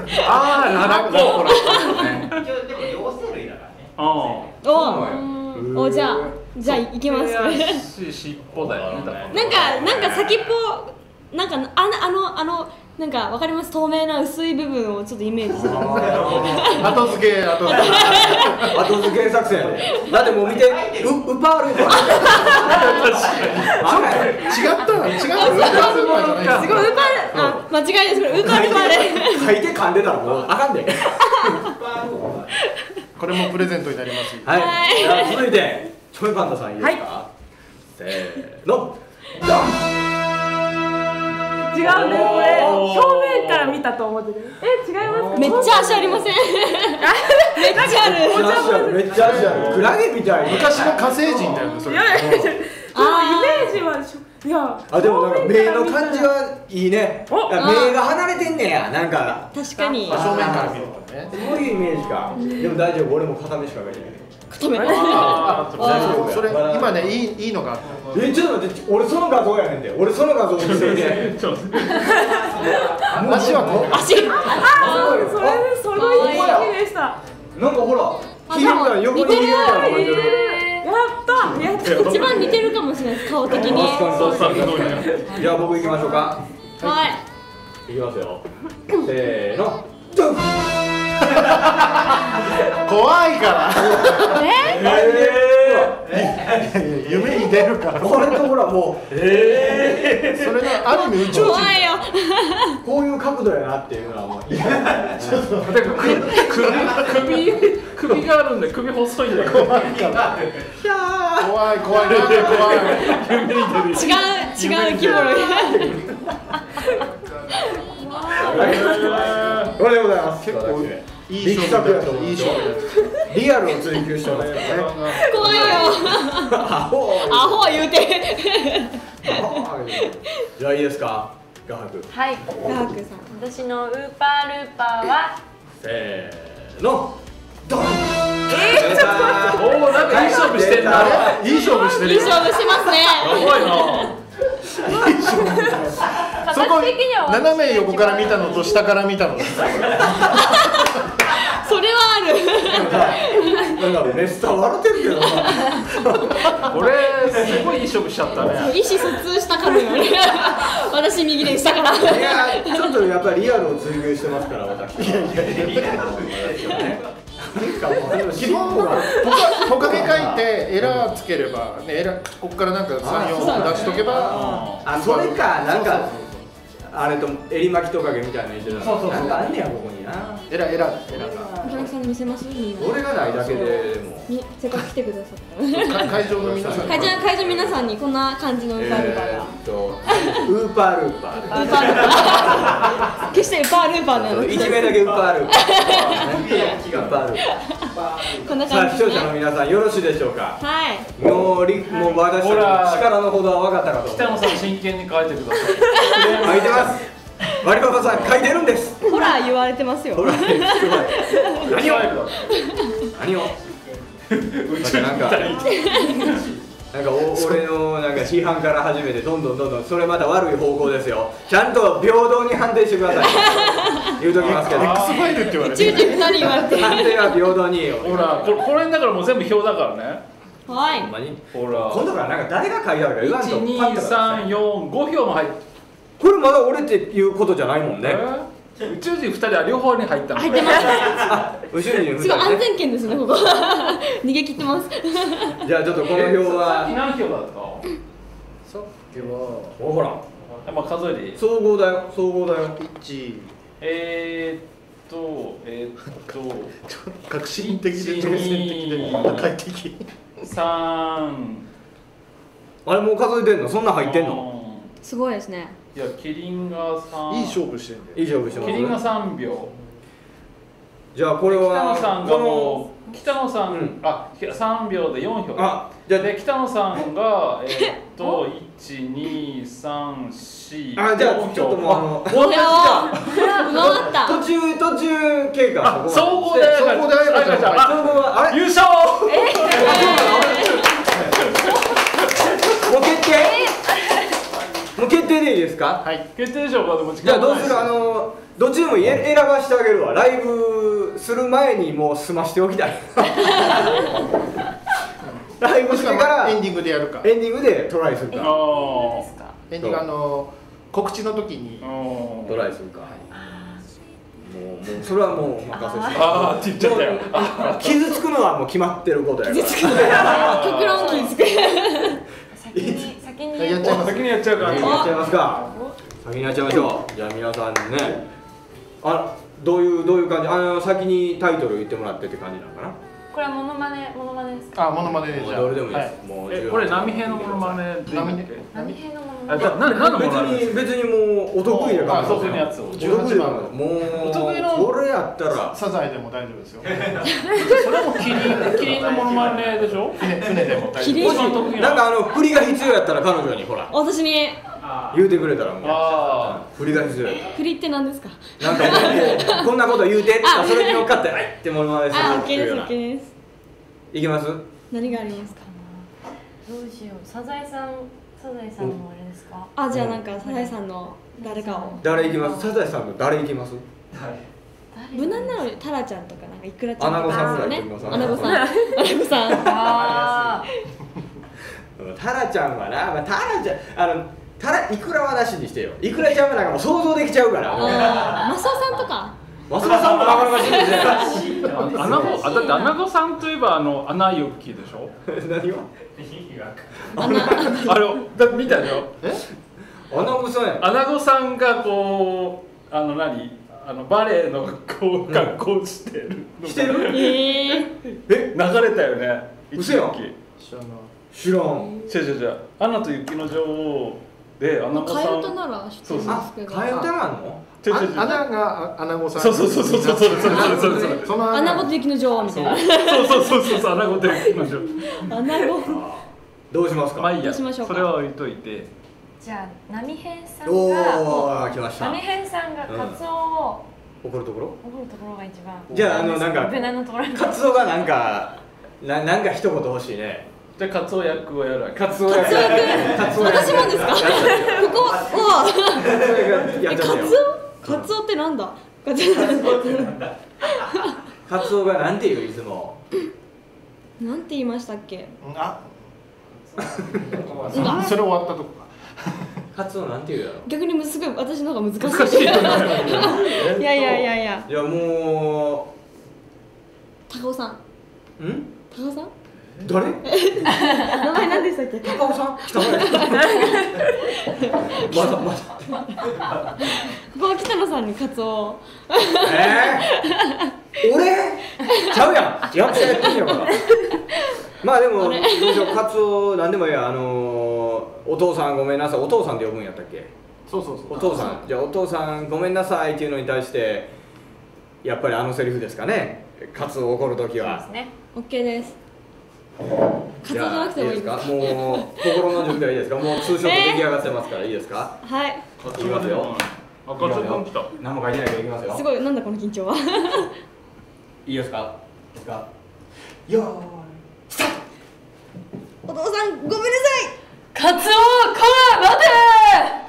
ああ、なるほど。ほら。 ああ。 お。 うおじゃあじゃあいきます。なんか足尻尾だよねだからなんか先っぽなんかあのあのあのなんかわかります？透明な薄い部分をちょっとイメージしてます。 後付け後付け後付け作戦やで。だってもう見て、ウウパールーパー。 違った違ったウーパールーパーじゃないですすごいウーパールあ間違いですこれウーパールーパーで。 書いて噛んでたらもうあかんで。 これもプレゼントになります。 はい。じゃあ続いてチョイパンダさんいいですか？せーの。ドン。 違うんですこれ表面から見たと思ってる。え違いますか？ めっちゃ足ありません？めっちゃある。 めっちゃ足ある。クラゲみたい。 昔の火星人だよねそれ。 いやいやいやイメージはいやあでもなんか目の感じはいいね。 お目が離れてんねやなんか。 確かに。 正面から見るとね。 そういうイメージか。でも大丈夫俺も片目しか描いてない。 片目。 ああそれ今ねいいいいのがあった。 えちょっと待って俺その画像やねんで。俺その画像見せて。 足はこう。 足。 あそれその意識でした。 なんかほらヒールが横にいるような感じで。 やったやった一番似てるかもしれないです顔的に。 そうそうそうじゃあ僕行きましょうか。 はいいきますよ。せーの。ドン。 怖いから。 え夢に出るから。 これとほらもうえそれがある意味宇宙人。 怖いよ。 こういう角度やなっていうのはもう首首首があるんで首細いんだよ。 怖いから怖い怖いなんで怖い。 夢に出る。 違う違う生き物。 これでございます。 結構いい力作勝負やと思う。 いい勝負やった。 リアルを追求してますからね。 怖いよ。 アホアホ言うて。 じゃあいいですか。画伯。 はいガークさん。 私のウーパールーパーはせーの。ドン。 えーちょっと待っておおなんかいい勝負してんな。 いい勝負してるよ。 いい勝負してますね。 やばいな。 そこ形的には斜め横から見たのと下から見たの。 それはある。 なんかメスター笑ってるけどな。 俺すごいいい勝負しちゃったね。 意思疎通したかのよね。私右でしたから。 いやちょっとやっぱりリアルを追求してますから私。いやいやいや。 基本はトカゲ書いてエラーつければねエラーここからなんかさん、よん出しとけば。 あそれかなんかあれと襟巻きトカゲみたいなの言ってた。そうそうなんかあんねやここにな。 エラーエラーエラーが。 お客さんに見せますみんな。 俺がないだけでも。 にせっかく来てくださった。 か会場の皆さん。 会場会場皆さんにこんな感じのウーパールーパーが。 えーっとウーパールーパー。 ウーパールーパー。決してウーパールーパーなの。 一名だけウーパールーパー。ウーパールーパー。 こんなさあ視聴感じですね。 者の皆さんよろしいでしょうか。 はい。 もうりもう私ほらたちの力のほどは分かったかと思う。 北野さん真剣に書いてください。 書いてます。マリパパさん書いてるんです。 ほら言われてますよ。 ほら何を何をなんかなんかお俺のなんか批判から始めてどんどんどんどんそれまた悪い方向ですよ。ちゃんと平等に判定してください。言うときますけど。 X ファイルって言われ宇宙てる。 人ふたり言われて。 判定は平等によ。 ほらこれこれだからもう全部表だからね。 はいほん。まにほら今度からなんか誰が書いてあるか言わんといちにパッとさんよんご票も入って。 これまだ俺っていうことじゃないもんね。 宇宙人ふたりは両方に入ったの。 入ってます。 あ、宇宙人ふすごい安たりね。 全圏ですねここ。逃げ切ってます。 じゃあちょっとこの票さっきは何票だった？ さっきはおほらやっぱ数えていい？ 総合だよ総合だよ。 一えーっとえーっと革新的で挑戦的で破壊的。 さんあれもう数えてんの？そんな入ってんの？ すごいですね。 いやキリンがさんいい勝負してんだよ。 いい勝負してますキリンがさん票。 じゃあこれ北は野さんがもう北野さん、 うんあさん票でよん票。 あじゃあで北野さんがえーっといちにさんしあじゃあちょっともうあの同じだ。 回った。 途中途中経過あ総合で総合であやかちゃん総合はあれ優勝。 もう決定もう決定でいいですか？ はい。 決定でしょうか。でも時じゃあ間ないしどうするあのどっちでもえ選ばしてあげるわ。ライブする前にもう済ましておきたい。 ライブしてからエンディングでやるか。 エンディングでトライするかあですか。 エンディングあの告知の時にあトライするか、もうもうそれはもうお任せしてあーって言っちゃったよ。 もう傷つくのはもう決まってることやから極論傷つく先に先にやっちゃいます。 先にやっちゃうから。 先にやっちゃいますか。先にやっちゃいましょう。じゃあ皆さんね、あ、どういうどういう感じ、あの先にタイトル言ってもらってって感じなのかな。 これはモノマネモノマネですか。 あ、モノマネでじゃあ。 どれでもいいです。 はもうえ、これ波平のモノマネでいいんだっけ？ 波平のモノあ、 マネ。 だな何のモ別ノマネ？ に別にもうお得意な感あ、そういうやつを。 じ。お得意な感じ。もうお得意のこれやったらサザエでも大丈夫ですよ。 それもキリンキリンのモノマネでしょ？ 船船でも大キリン丈夫です。 一番得意なんかあの振りが必要やったら彼女にほら私に言うてくれたらもうあ振りが必要やった振りって何ですか？ らなんかもうこんなこと言うてってあそれに乗っかってはいってものまねするあ、 っ OK ですていうような OK です。 いきます。 何がありますか？ どうしよう。サザエさんサザエさんもあれですか。 あ、じゃあなんかサザエさんの誰かを誰いきます。サザエさんの誰いきます。 無難なのにタラちゃんとかなんかイクラちゃんアナとかゴさんぐらいね言ってみます。 アナゴさんアナゴさんあタラちゃんはな、まあ、タラちゃんあのタライクラはなしにしてよ。イクラちゃんはなんかもう想像できちゃうから。 あーマスオさんとか増田さんもなかなかしいですね。 あ、アナゴ、あ、だってアナゴさんといえばあのアナユッキーでしょ？ 何が？ あれ、だ見たでしょ？ え？ アナゴさんや。 アナゴさんがこうあの何あのバレエのこう格好してるのがしてる？ えー、 え？ 流れたよね。 嘘やん一時知らない。 知らん。 期違う違う違う。アナと雪の女王でアナゴさん。 替え歌なら知ってるんであすけ、ど替え歌があんの？ 違う違う違うあ穴がアナゴさん。 そうそうそうそうそうそうそうそうそうそのアナゴと雪の女王みたいなそうそうそうそうそうアナゴと雪の女王。 アナゴどうしますか？ まあいいや。 どうしましょうかそれは置いといて。 じゃあ波平さんおがお、来ました波。平さんがカツオを怒るところ？ 怒るところが一番。 じゃああのなんか無難なところ。 カツオがなんかななんか一言欲しいね。 じゃあカツオ役をやるわけ。 カツオ役。カツオ役。 私もですかここはカツオ役やえカツっちゃってよ。 オカツオってなんだカツカツオがなんて言ういつも。 オなんて言いましたっけ？ あ、 なんかそれ終わったとこか。 カツオなんて言うやろ。 逆にむすごい私の方が難しい難しいよね。 いやいやいやいやいやも高尾さんう、ん？ 高尾さん誰？ 名前何でしたっけ？ 高尾さん？北村。まだまだ。 ここは北野さんにカツオをえー、俺ちゃうやん。やっちゃやってんやから。まあでもあれカツオなんでもいいや。あのー、お父さんごめんなさい。お父さんで呼ぶんやったっけ？ そうそうそう。 お父さん、じゃあお父さんごめんなさいっていうのに対してやっぱりあのセリフですかね。カツオ怒るときはそうです。ね。 オッケーですカツオじゃなくてもいいですじゃあいいですか。もう心の準備はいいですか。もうツーショット出来上がってますからいいですか。 はいいきますよ。 あ、カツオ君来た。 何も書いてないけどいきますよ。 すごいなんだこの緊張はいいですか。いいですか。よーい。 お父さんごめんなさいカツオ、こら待て。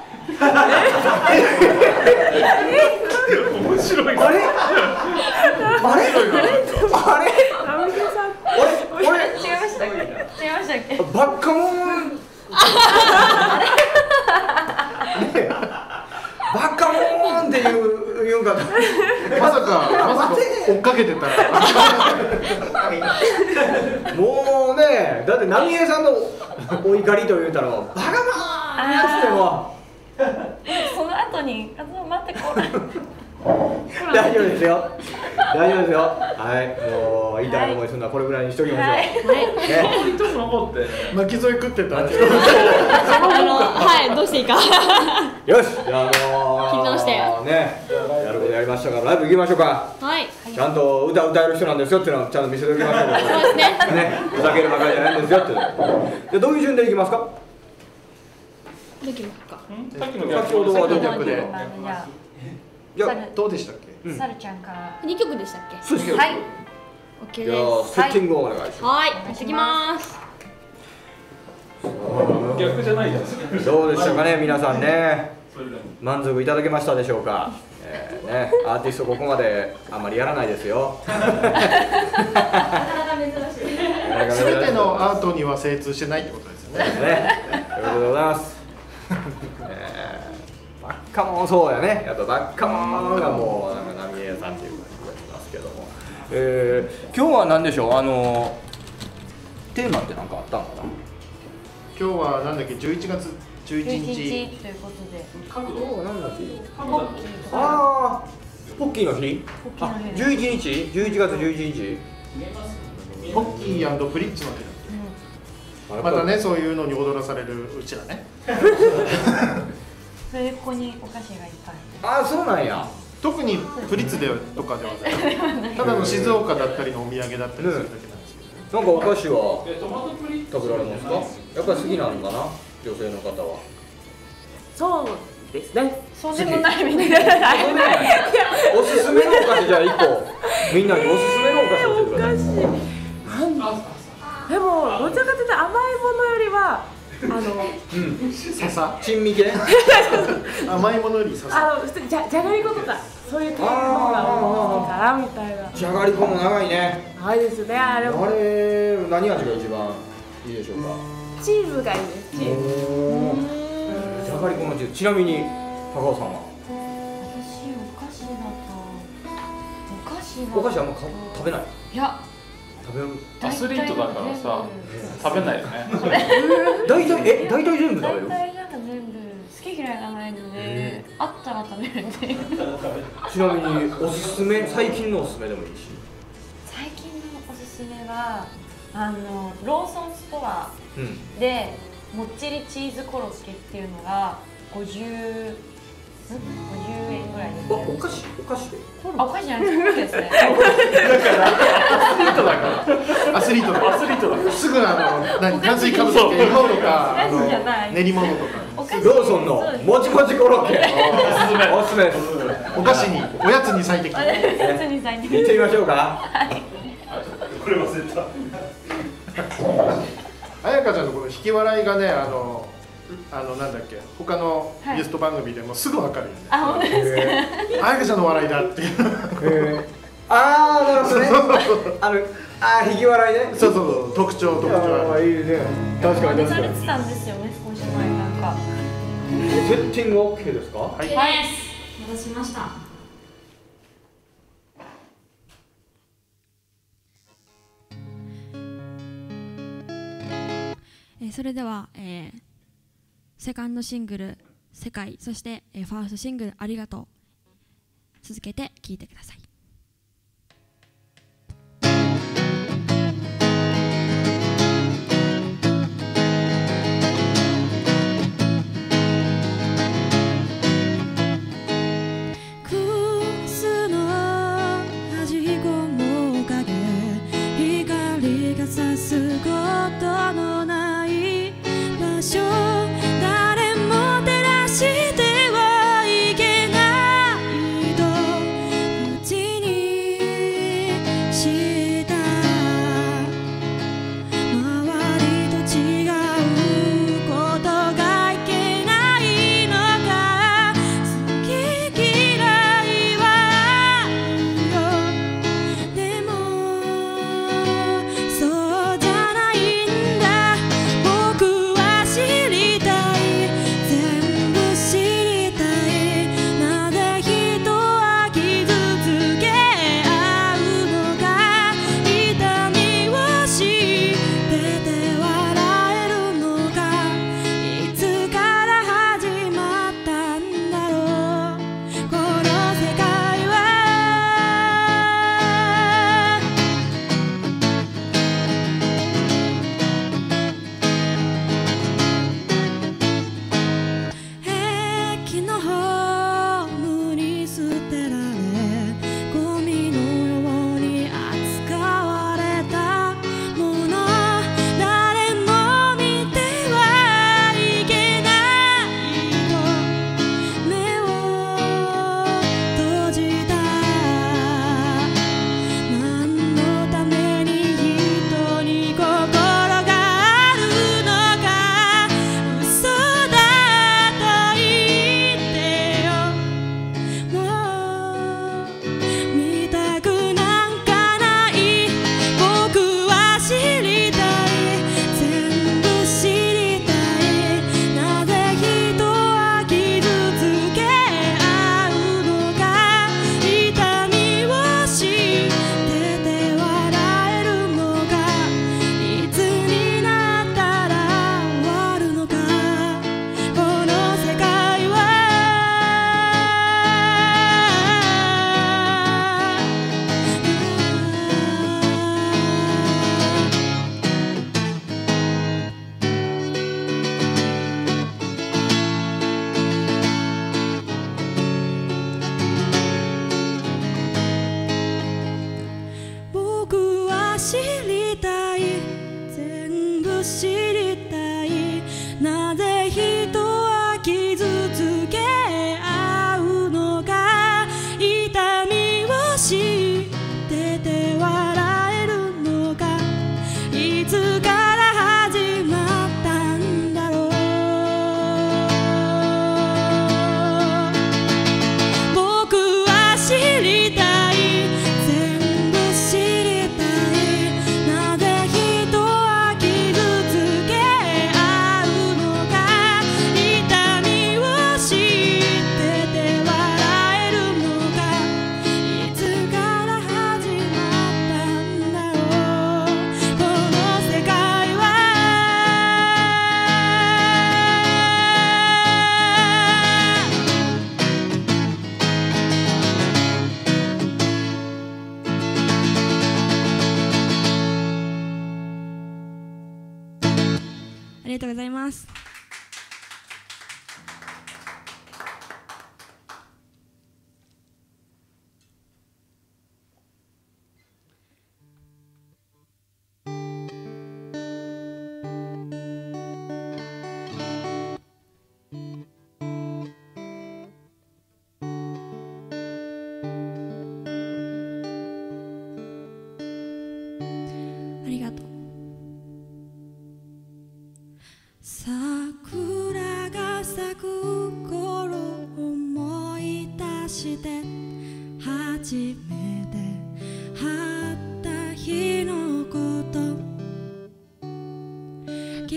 面白い。 あれ？あれ？あれ？俺俺違いましたっけ？違いましたっけ？ バッカモン。ねえバッカモンって言う言うんかと。 まさかまさか追っかけてたら。 もうね、だって波平さんのお怒りと言うたらバカモンってもその後にカツオ待ってこら。 大丈夫ですよ。大丈夫ですよ。はい、もう言いたい思いするのはこれぐらいにしときましょう。 はいね。 ちょっと残って。 巻き添え食ってた。 あのはいどうしていいかよし、じゃあもう切り直してね、やることやりましたからライブ行きましょうか。 はいちゃんと歌歌える人なんですよっていうのはちゃんと見せておきましょう。 そうですねね、ふざけるばかりじゃないんですよっていうの。でどういう順でいきますか。 できますかさっきの先ほどはどうじ逆で。 ゃじゃああ、 どうでしたっけ？ うんサルちゃんから。 にきょくでしたっけそうですよ。 はい。 オッケーじゃあですセッティングをお願いします。 はい行ってきます逆じゃないじゃん。 どうでしたかね皆さんね。 それでも満足いただけましたでしょうか。えーね、アーティストここまであんまりやらないですよ。 なかなか珍しいね前から全てのアートには精通してないってことですよね。 ね。ということでございます。えー、バッカモンそうやね。やっぱバッカモンがもうなんか浪江さんっていう感じがしますけども、えー、今日は何でしょう、あのテーマって何かあったのかな。 今日はなんだっけ、じゅういちがつじゅういちにちということで、 今日は何の日？ ポッキーとかああ、ポッキーの日？ ポッキーの日じゅういちにち？じゅういちがつじゅういちにち？ ポッキー&プリッツの日だって。またね、そういうのに踊らされるうちらね。 それでここにお菓子がいっぱい。 ああ、そうなんや。 特にプリッツでとかではない。ただの静岡だったりのお土産だったりするだけなんですけどね。 なんかお菓子は食べられますか？やっぱり好きなのかな、女性の方は。 そうですね。 そうでもないみたいな。 おすすめのお菓子じゃあいっこみんなにおすすめのお菓子教えてください。 でもどちらかというと甘いものよりはあの笹、 珍味系？ 甘いものより笹。 あの普通にじゃじゃがりことかそういう系の方が好きかなみたいな。 じゃがりこも長いね。 はいですね。あれもあれ何味が一番いいでしょうか？ チーズがいいです。チーズ。 おー、じゃがりこのチーズ。ちなみに高尾さんは？ 私お菓子だとお菓子だとお菓子あんまか食べない？ いや食べる？ アスリートだからさ食べないよね。 大体え大体全部食べる？ 大体なんか全部好き嫌いがないので、あったら食べるっていう。 ちなみにおすすめ、最近のおすすめでもいいし。 最近のおすすめはあのローソンストアうん。 でもっちりチーズコロッケっていうのがごじゅう、ごじゅうえんぐらいであ、お菓子お菓子で。 あ、お菓子じゃないです、コロッケですね。 アスリートだから。アスリートだ。アスリートだ。すぐあの何炭水化物とか芋とかあの練り物とか。 お菓子ローソンのもちもちコロッケ。おすすめ。おすすめです。 お菓子におやつに最適。 おやつに最適。 行ってみましょうか。 これ忘れた。あやかちゃんのこの引き笑いがね、あのあのなんだっけ、他のゲスト番組でもすぐわかるよね。 あ、本当ですか。 あやかちゃんの笑いだっていう。 ああ、なるほどね。あの、ああ、引き笑いね。 そうそうそう、特徴特徴。 ああ、いいね。確かに確かに。 されてたんですよね、少し前なんか。 セッティング オーケー ですか？ はい。 戻しました。えーそれでは、えーセカンドシングル「世界」そして、えーファーストシングル「ありがとう」続けて聴いてください。クラスの端っこの影光が差すことのない場所誰も照らしてはいけないと口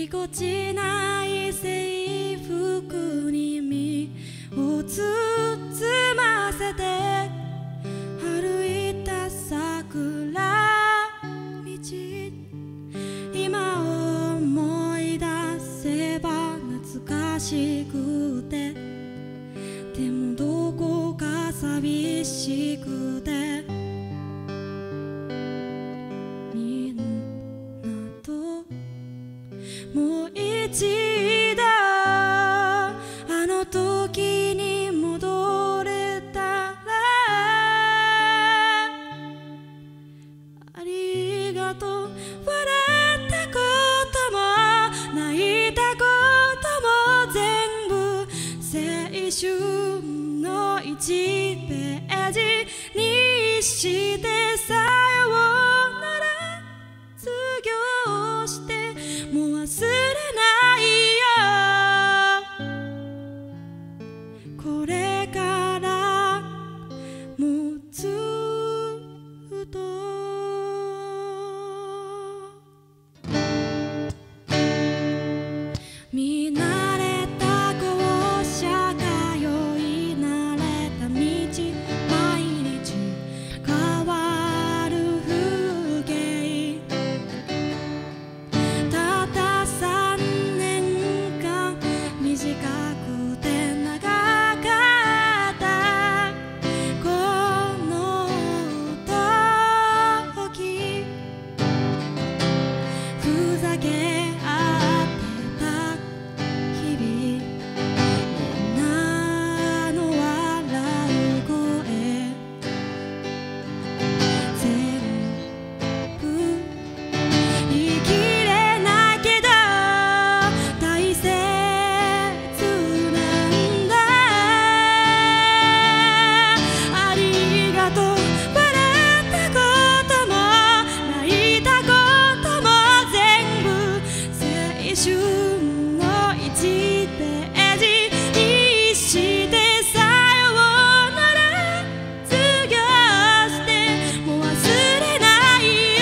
ぎこちない制服に身を包ませて歩いた桜道、今思い出せば懐かしくて、でもどこか寂しくて、みんなともう一度あの時に戻れたら、ありがとう。笑ったことも泣いたことも全部青春のいちページにしてさようなら卒業してもう忘れないよ、これからもうずっと見慣れた校舎通い慣れた道、毎日変わる風景、たったさんねんかん短くて長かったこの時、ふざけ合ってた日々、みんなの笑う声全部言い切れないけど大切なんだ、ありがとう。笑ったことも泣いたことも全部青春のいちページにしてさようなら卒業してもう忘れない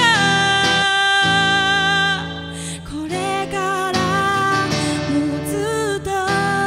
よ、これからもうずっと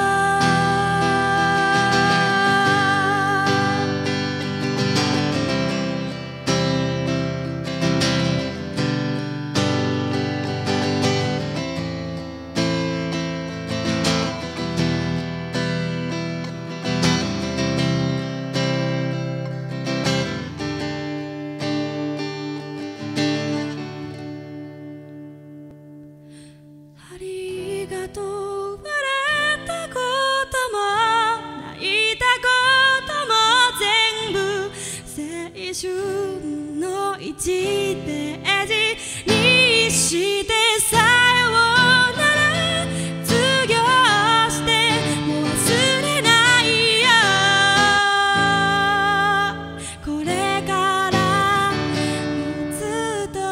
ありがとう。笑ったことも泣いたことも全部青春のいちページにしてさようなら卒業してもう忘れないよ、これからもうずっと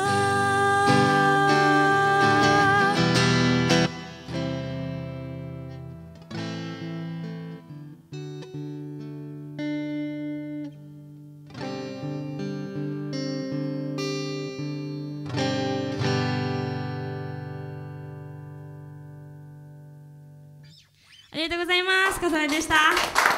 ありがとうございます。かさねでした。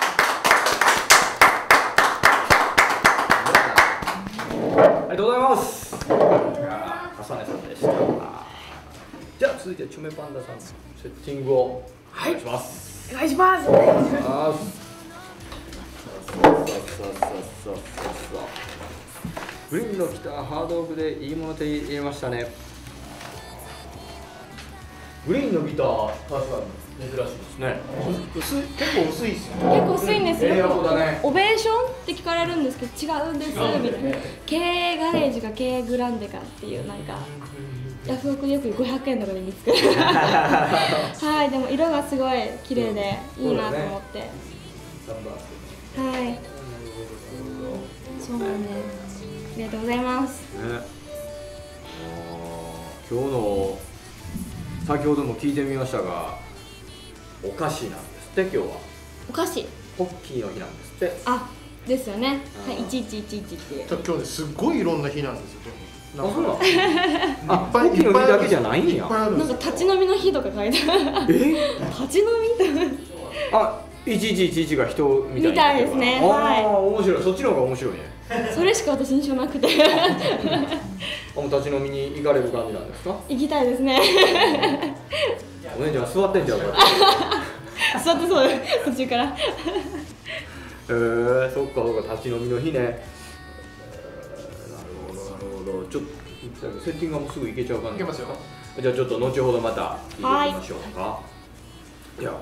ありがとうございます。かさねさんでした。じゃあ続いてチョメパンダさんセッティングをお願いします。 お願いします。 お願いします。さあさあさあさあさあさあグリーンの来たハードオフでいいもの手に入れましたね。グリーンのギター確かに珍しいですね。 薄い、結構薄いですよね。 結構薄いんですよ。 ええ音だね。 オベーションって聞かれるんですけど違うんですみたいな。経営ガレージか経営グランデかっていうなんかヤフオクでよくごひゃくえんとかで見つける。はい、でも色がすごい綺麗でいいなと思って。はい。そうなんです。ありがとうございます。 ね、今日の先ほども聞いてみましたが、お菓子なんですって今日は。 お菓子。 ポッキーの日なんですって。 あ、ですよね。はい、いちいちいちいちっていう。 今日ねすっごいいろんな日なんですよ。 あ、そうなの。 あ、いっぱい時の日だけじゃないんや。 いっぱいあるんですよ。 なんか立ち飲みの日とか書いてある。 え？ 立ち飲み？ あ、いちいちいちいちが人みたいになってるから。 みたいですねはいああ、面白い。そっちの方が面白いね。 それしか私印象なくて。 あ、もう立ち飲みに行かれる感じなんですか？ 行きたいですね。 お姉ちゃん座ってんじゃん。 座ってそうです途中から。 えー、そっかそっか、立ち飲みの日ね。えー、なるほどなるほど。ちょっとセッティングがもうすぐ行けちゃう感じ。 いけますよ。 じゃあちょっと後ほどまた聞いてみましょうか。いや。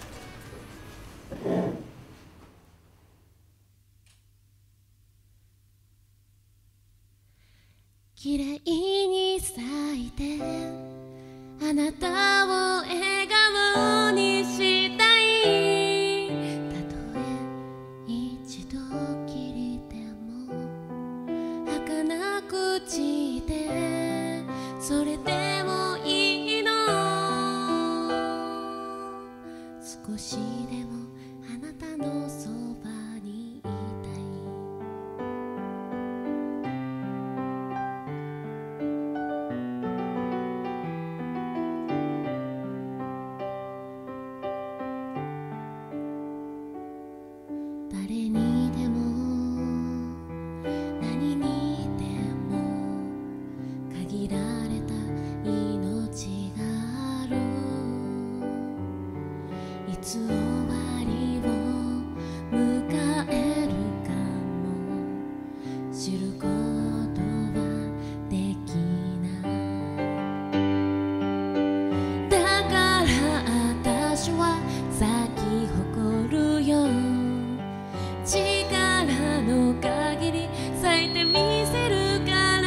綺麗に咲いてあなたを笑顔にしたい。たとえ一度きりでも儚く散ってそれでもいいの。少しでもあなたのそばにいたい。誰にでも何にでも限られた命がある。いつ終わりを迎えるかも知ることはできない。だから私は咲き誇るよ。力の限り咲いてみせるから。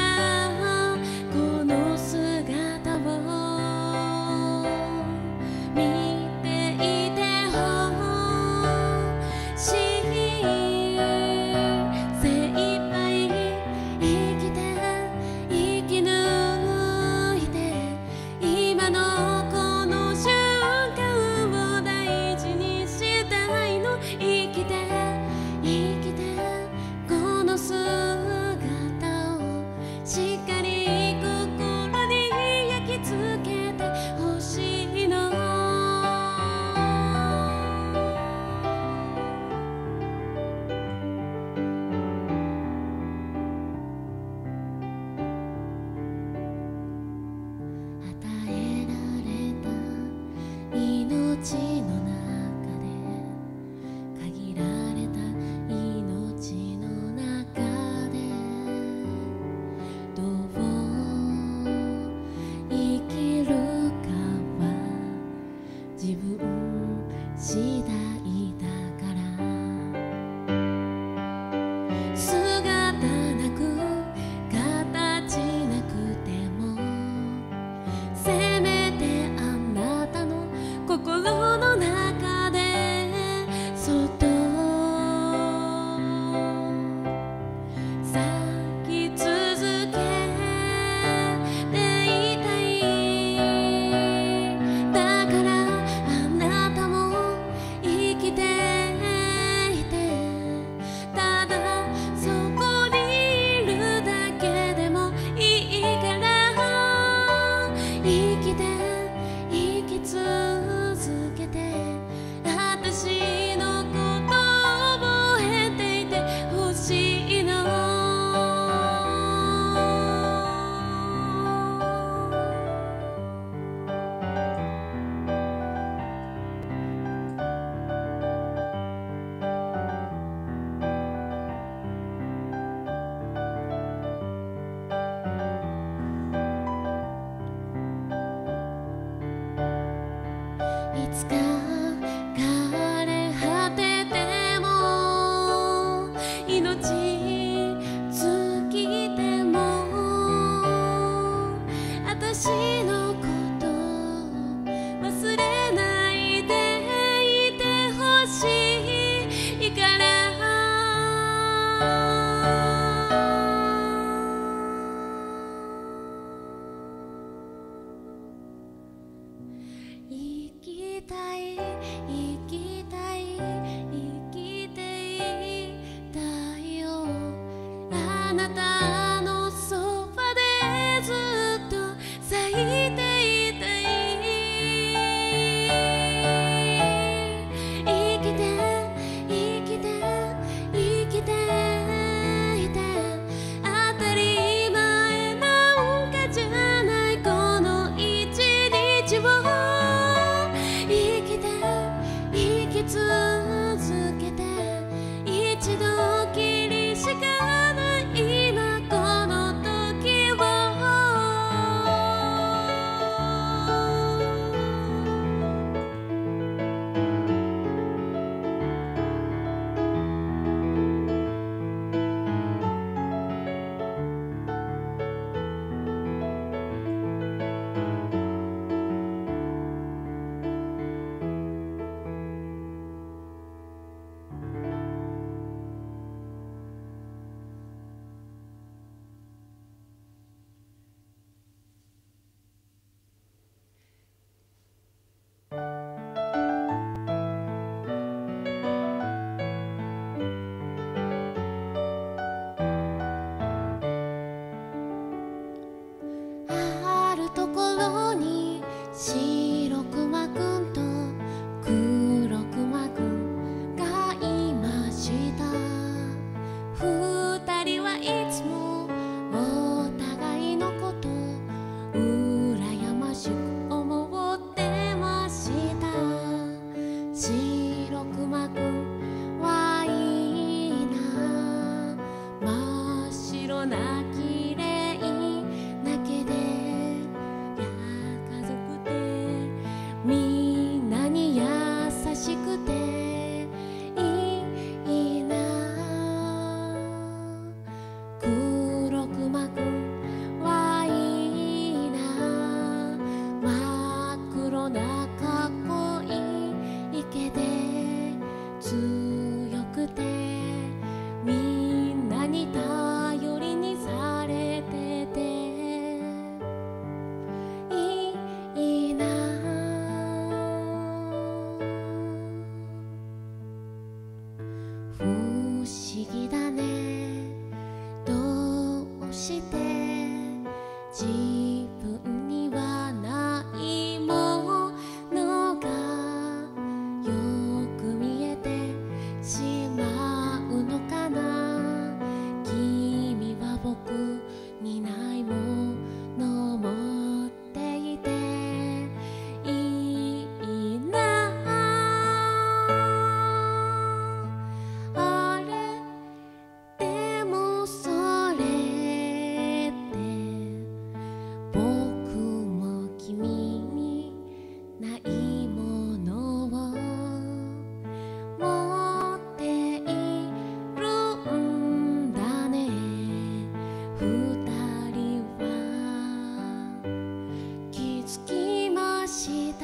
この姿を見ていてほしい。精一杯生きて生き抜いて今のこの瞬間を大事にしたいの。生きて生きてこの姿をしっかり心に焼き付けてほしいの。与えられた命の中で限られた命の中でどう生きるかは自分次第だから。姿なく形なくてもせめてあなたの心の中でそっと咲き続けていたい。だからあなたも一白熊くんはいいな真っ白な綺麗な毛でや家族でみんなに優しくていいな黒熊くんはいいな真っ黒なかっこいい池で強くてみんなに頼りにされてていいな不思議だねどうして自分にはないものがよく見えてしまうのかな君は僕にないものを持っていていいなあれでもそれって僕も君にないものを持っているんだね二人は気づきました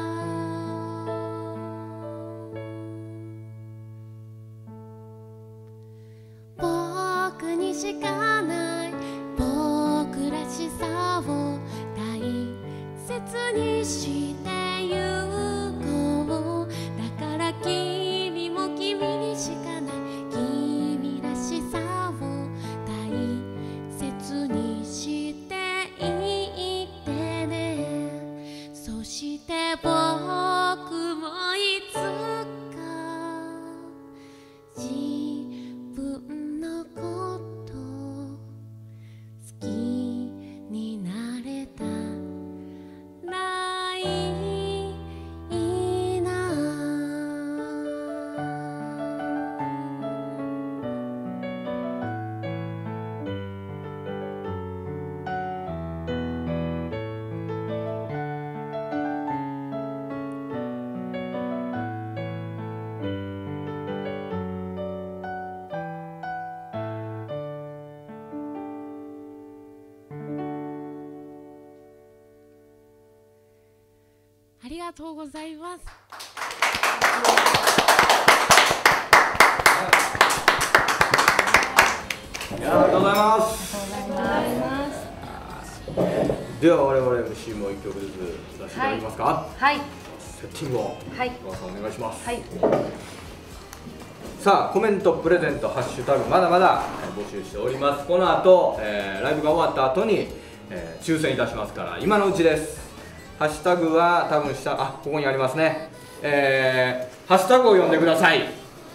僕にしかない僕らしさを大切にしてゆこうだから君も君にしかない君らしさを大切にしていってねそして僕もいつか自分のこと好きになれたらいいなありがとうございます。 ありがとうございます。では我々 エムシー も一曲ずつ出していただけますか。 はいセッティングをはい小川さんお願いします。 はいさあコメントプレゼントハッシュタグまだまだえー募集しております。この後、えーライブが終わった後に、えー抽選いたしますから今のうちです。ハッシュタグは多分下あここにありますね。えーハッシュタグを読んでください。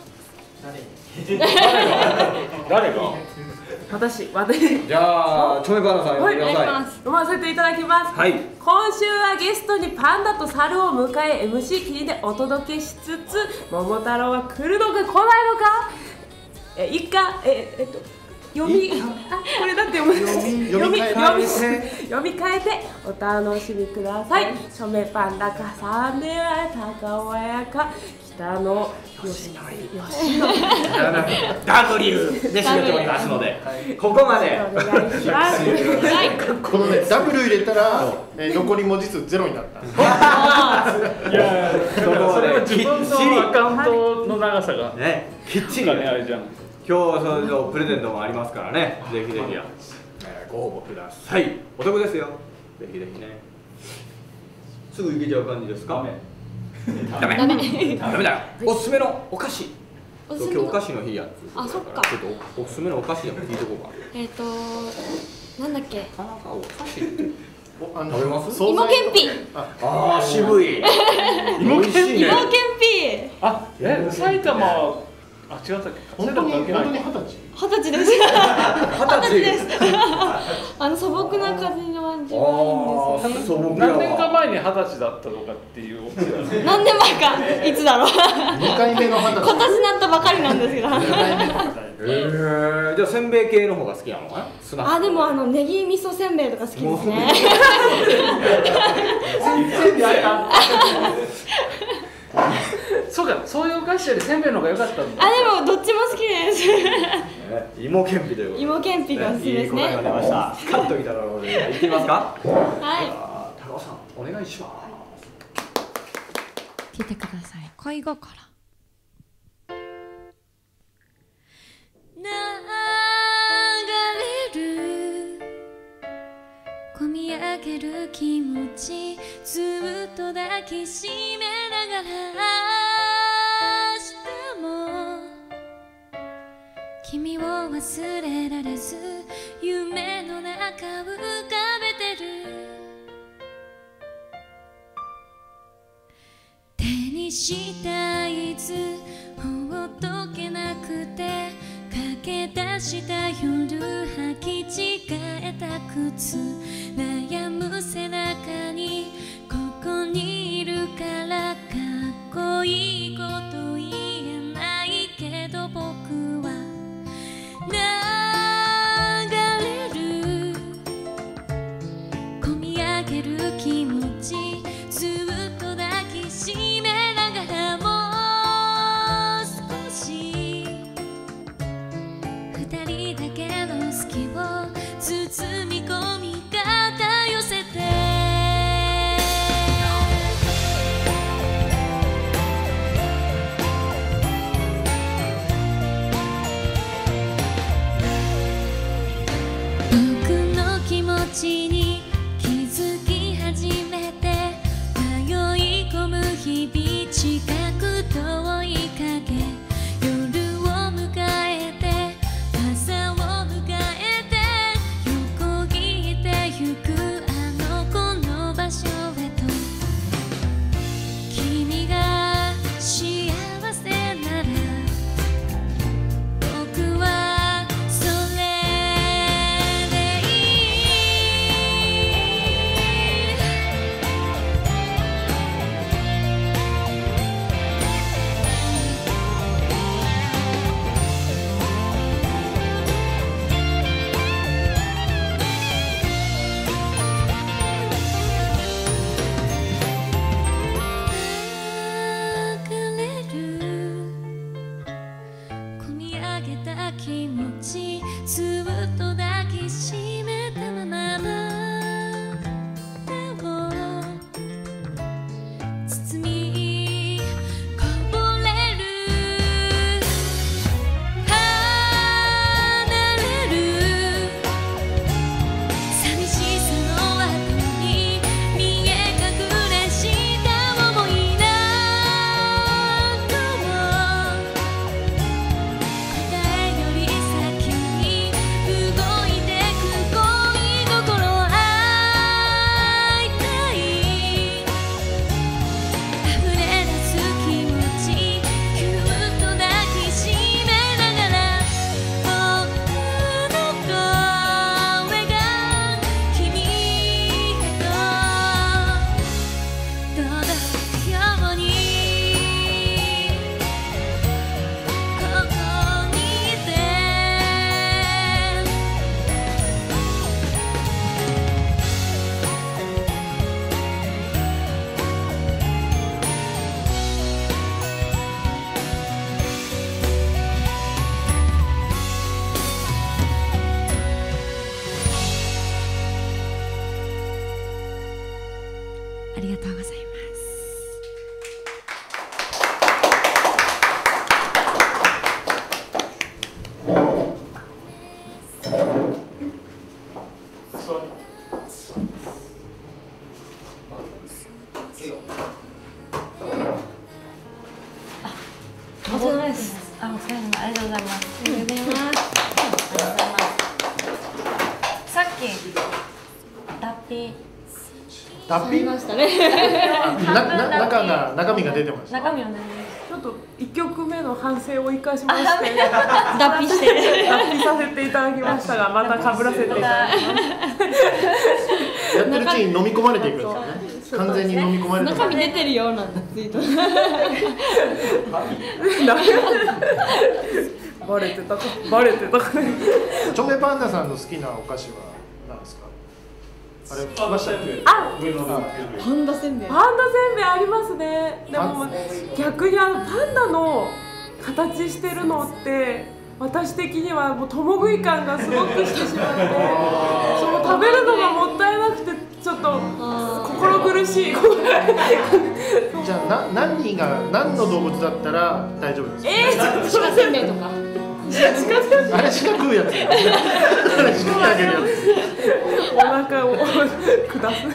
誰が私私じゃあチョメパンダさん読んでください。 読ませていただきます。 はい。 今週はゲストにパンダと猿を迎え エムシー 切りでお届けしつつ桃太郎は来るのか来ないのかえ一回ええっと読みあこれだって読み読み読み読み読み読み替えてお楽しみください。チョメパンダかサネア高尾屋か北の吉野吉野ダブリュー で締めておりますので、ここまで。 お願いします。 このね、ダブル入れたら、えー残り文字数ゼロになった。 いやそれは自分のアカウントの長さがね、きっちりねあれじゃん。 今日それのプレゼントもありますからね、ぜひぜひ、えーご応募ください。お得ですよ。ぜひぜひね。すぐ行けちゃう感じですか？ダメ。ダメ。ダメだよ。おすすめのお菓子。 おすすめの今日お菓子の日やつ。 あそっかちょっとおすすめのお菓子でも聞いとこうか。 えっとなんだっけなかなかお菓子っておあの食べます？ 惣菜芋けんぴああ渋い。 芋けんぴ美味しいね芋けんぴあえ埼玉あ、違ったっけ？ 本当に本当に二十歳？ 二十歳です。二十歳です。あの素朴な感じの感じがいいんですよね。 何年か前に二十歳だったとかっていうオチだね。 何年前か、いつだろう。 二回目の二十歳。 今年なったばかりなんですけど。 二回目みたいな。 えー、じゃあせんべい系の方が好きなのかな？スナック。 あ、でもあのネギ味噌せんべいとか好きですね。 せんべいあそうか、そういうお菓子よりせんべいの方が良かったんだ。 あ、でもどっちも好きです。 芋けんぴということで。 芋けんぴが好きですね。 いい答えが出ました。カッときたので、行ってみますか。 は高尾さん、お願いします。 聞いてください。恋心。流れる込み上げる気持ち、ずっと抱きしめながら明日も君を忘れられず、夢の中浮かべてる。手にしたいつほっとけなくて、駆け出した夜履き違えた靴、悩む背中にここにいるからかっこいいこと言えないけど、僕は流れる込み上げる気持ち、ずっと抱きしめながらもう少し二人だけの好きを包み込み肩寄せて、僕の気持ちに気づき始めて、迷い込む日々、近く遠い影、夜を迎えて朝を迎えて、横切ってゆくあの子の場所へと、君が幸せなら僕はそれでい流れる込み上げた気持ち、ずっと抱きしめたままだ手を包みこぼれる、離れる寂しさの後に見え隠れした想い、何度も答えより先に動いてく恋心、会いたい溢れ出す気持ち、ぎゅっと抱きしめながら、僕の声が君へと届くように、ここにいてありがとうございます。 お疲れ様です。あ、お疲れ様、ありがとうございます。 ありがとうございます。 さっき脱皮脱皮？ ありましたね。 なな中が中身が出てました。 中身は何？ ちょっっといっきょくめの反省を生かしまして脱皮して脱皮させていただきましたが、またかぶらせていただきます。 やってるうちに飲み込まれていくんですよね。完全に飲み込まれていく。 中身出てるよなんてツイートバレてたかバレてたか。 チョメパンダさんの好きなお菓子は何ですか？あれ聞きましたっけ？ あ、 パンダせんべいパンダせんべいありますね。でも、ま、逆にあのパンダの形してるのって私的にはもう共食い感がすごくしてしまって、その食べるのがもったいなくてちょっと心苦しい。 じゃあな何人が何の動物だったら大丈夫ですか？ えー、ちょっと鹿せんべいとかあれしか食うやつ。あれしかあげるやつ。 お腹を下す。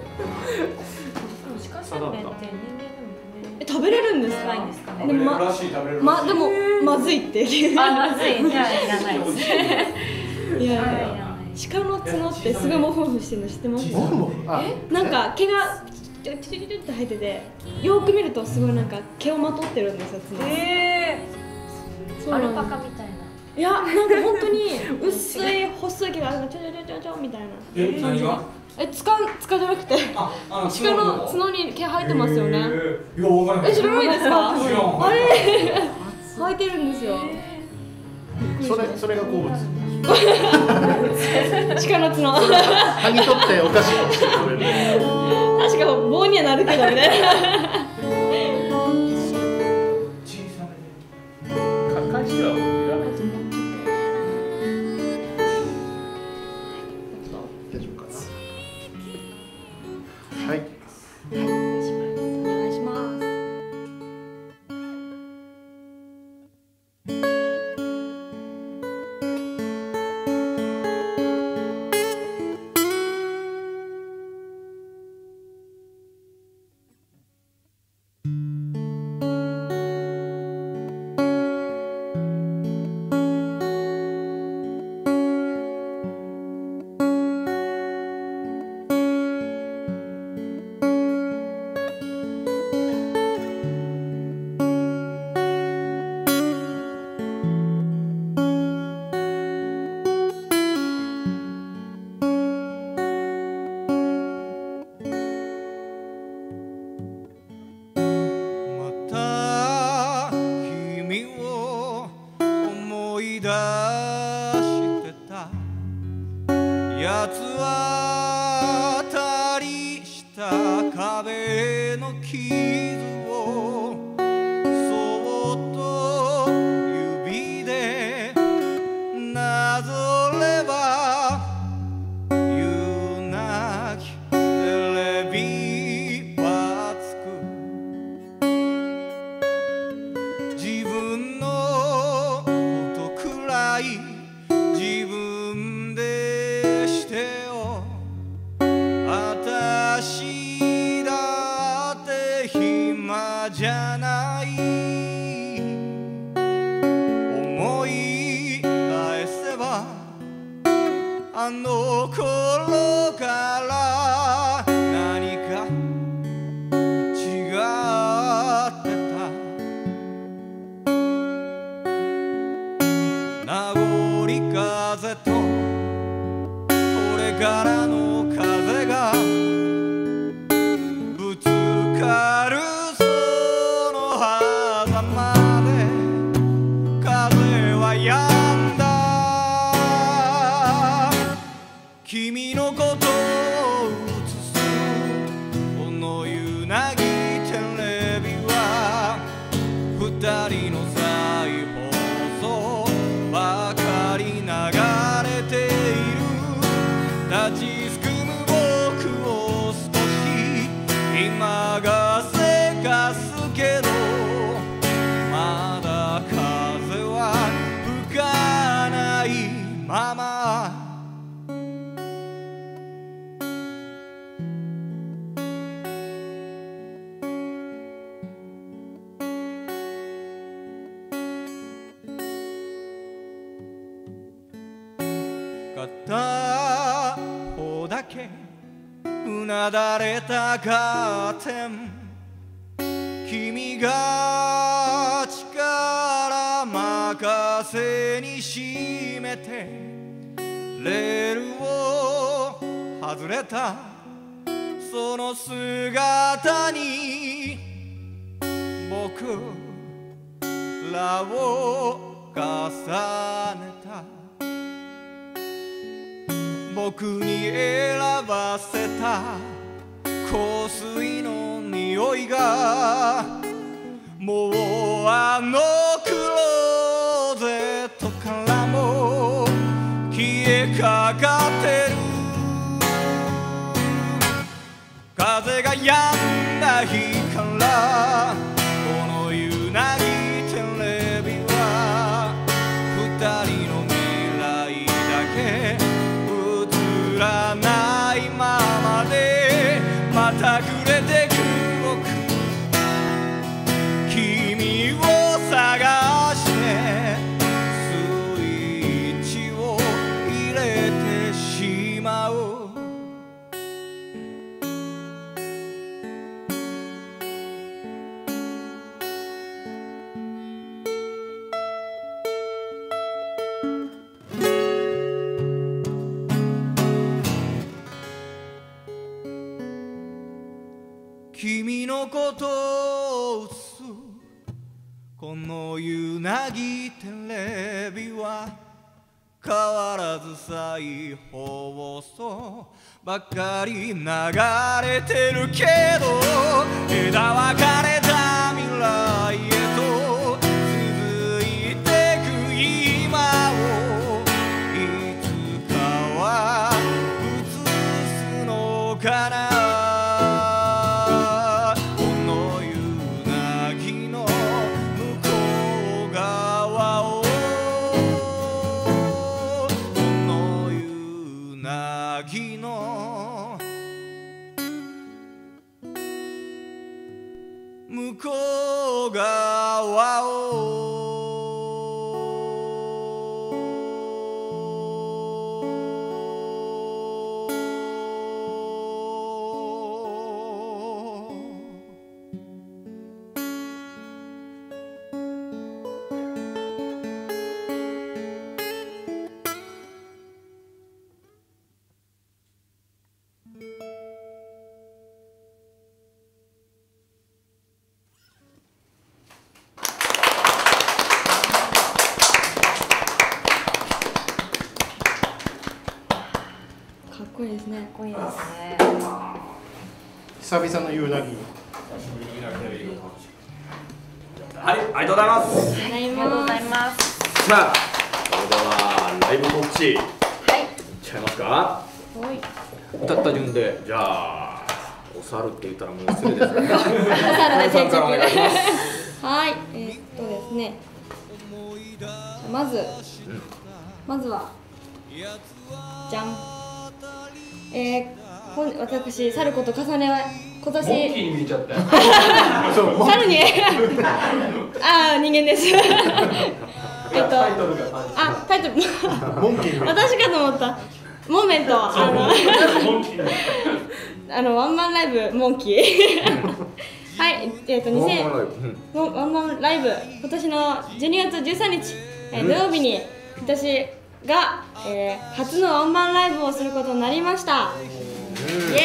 鹿せんべいって人間でもえ食べれるんですか？ ないんですかね。 でもまらしい食べれるまでもまずいっていう。 あ、まずい。じゃあいらないです。 いやいや鹿の角ってすごいモフモフしてるの知ってます？ もうもうあなんか毛がチュチュチュチュって生えてて、よく見るとすごいなんか毛をまとってるんですよ。角。 えー、アルそうなんですパカみたいな。 いやなんか本当に薄い細い毛があるのちょちょちょちょちょみたいな。 え、何が？ え、つかつかじゃなくてあ、あの鹿の角に毛生えてますよね。 いや、わからない。 え、知らないですか？ 知らん。 あれ生えてるんですよ。 それそれが好物。 鹿の角。 剥ぎ取ってお菓子にして食べる。 確か棒にはなるけどね。 かかしはいらない。 大丈夫かな。はい。 お願いします。 八つ当たりした壁の傷をそっと指でなぞれば夕なきテレビはつく自分のことくらい自分でしてよ私だって暇じゃない思い返せばあの頃から何か違ってた名残風とこれからの風がぶつかるその狭間で風は止んだ君のことを映すこの夕なぎテレビは二人の再放送ばかり流れている立ちすくむ僕を少し今がせかすけどまだ風は吹かないまま片方だけうなだれたカーテン君が風に締めてレールを外れたその姿に僕らを重ねた僕に選ばせた香水の匂いがもうあのクローゼットからも消えかかってる風が止んだ日からこのゆなぎテレビは二人の未来だけ映らないままでまた暮れてく僕君を探してスイッチを入れてしまう君のことを映すこのゆなぎテレビは変わらず再放送ばっかり流れてるけど枝分かれた未来へと続いてく今をいつかは映すのかな向こう側をかっこいいですね。 かっこいいですね。 久々のゆうなぎ。 はい、ありがとうございます。 ありがとうございます。 さあ、それではライブ告知いっはい。 ちゃいますか。歌った順で、じゃあお猿って言ったらもう失礼ですね。 お猿で定着。 お願いします。 はい、えー、っとですね。まず、うん、まずはじゃん。えー、ほん私猿子と重ねは今年モンキーに見えちゃったよ。猿にああ人間です。えっとタイトルがあタイトルモンキー私かと思った。モーメントあのあのワンマンライブモンキーはいえっとにせんワンマンライブ今年のじゅうにがつじゅうさんにち、えー、土曜日に私が、えー、初のワンマンライブをすることになりました。イエーイ。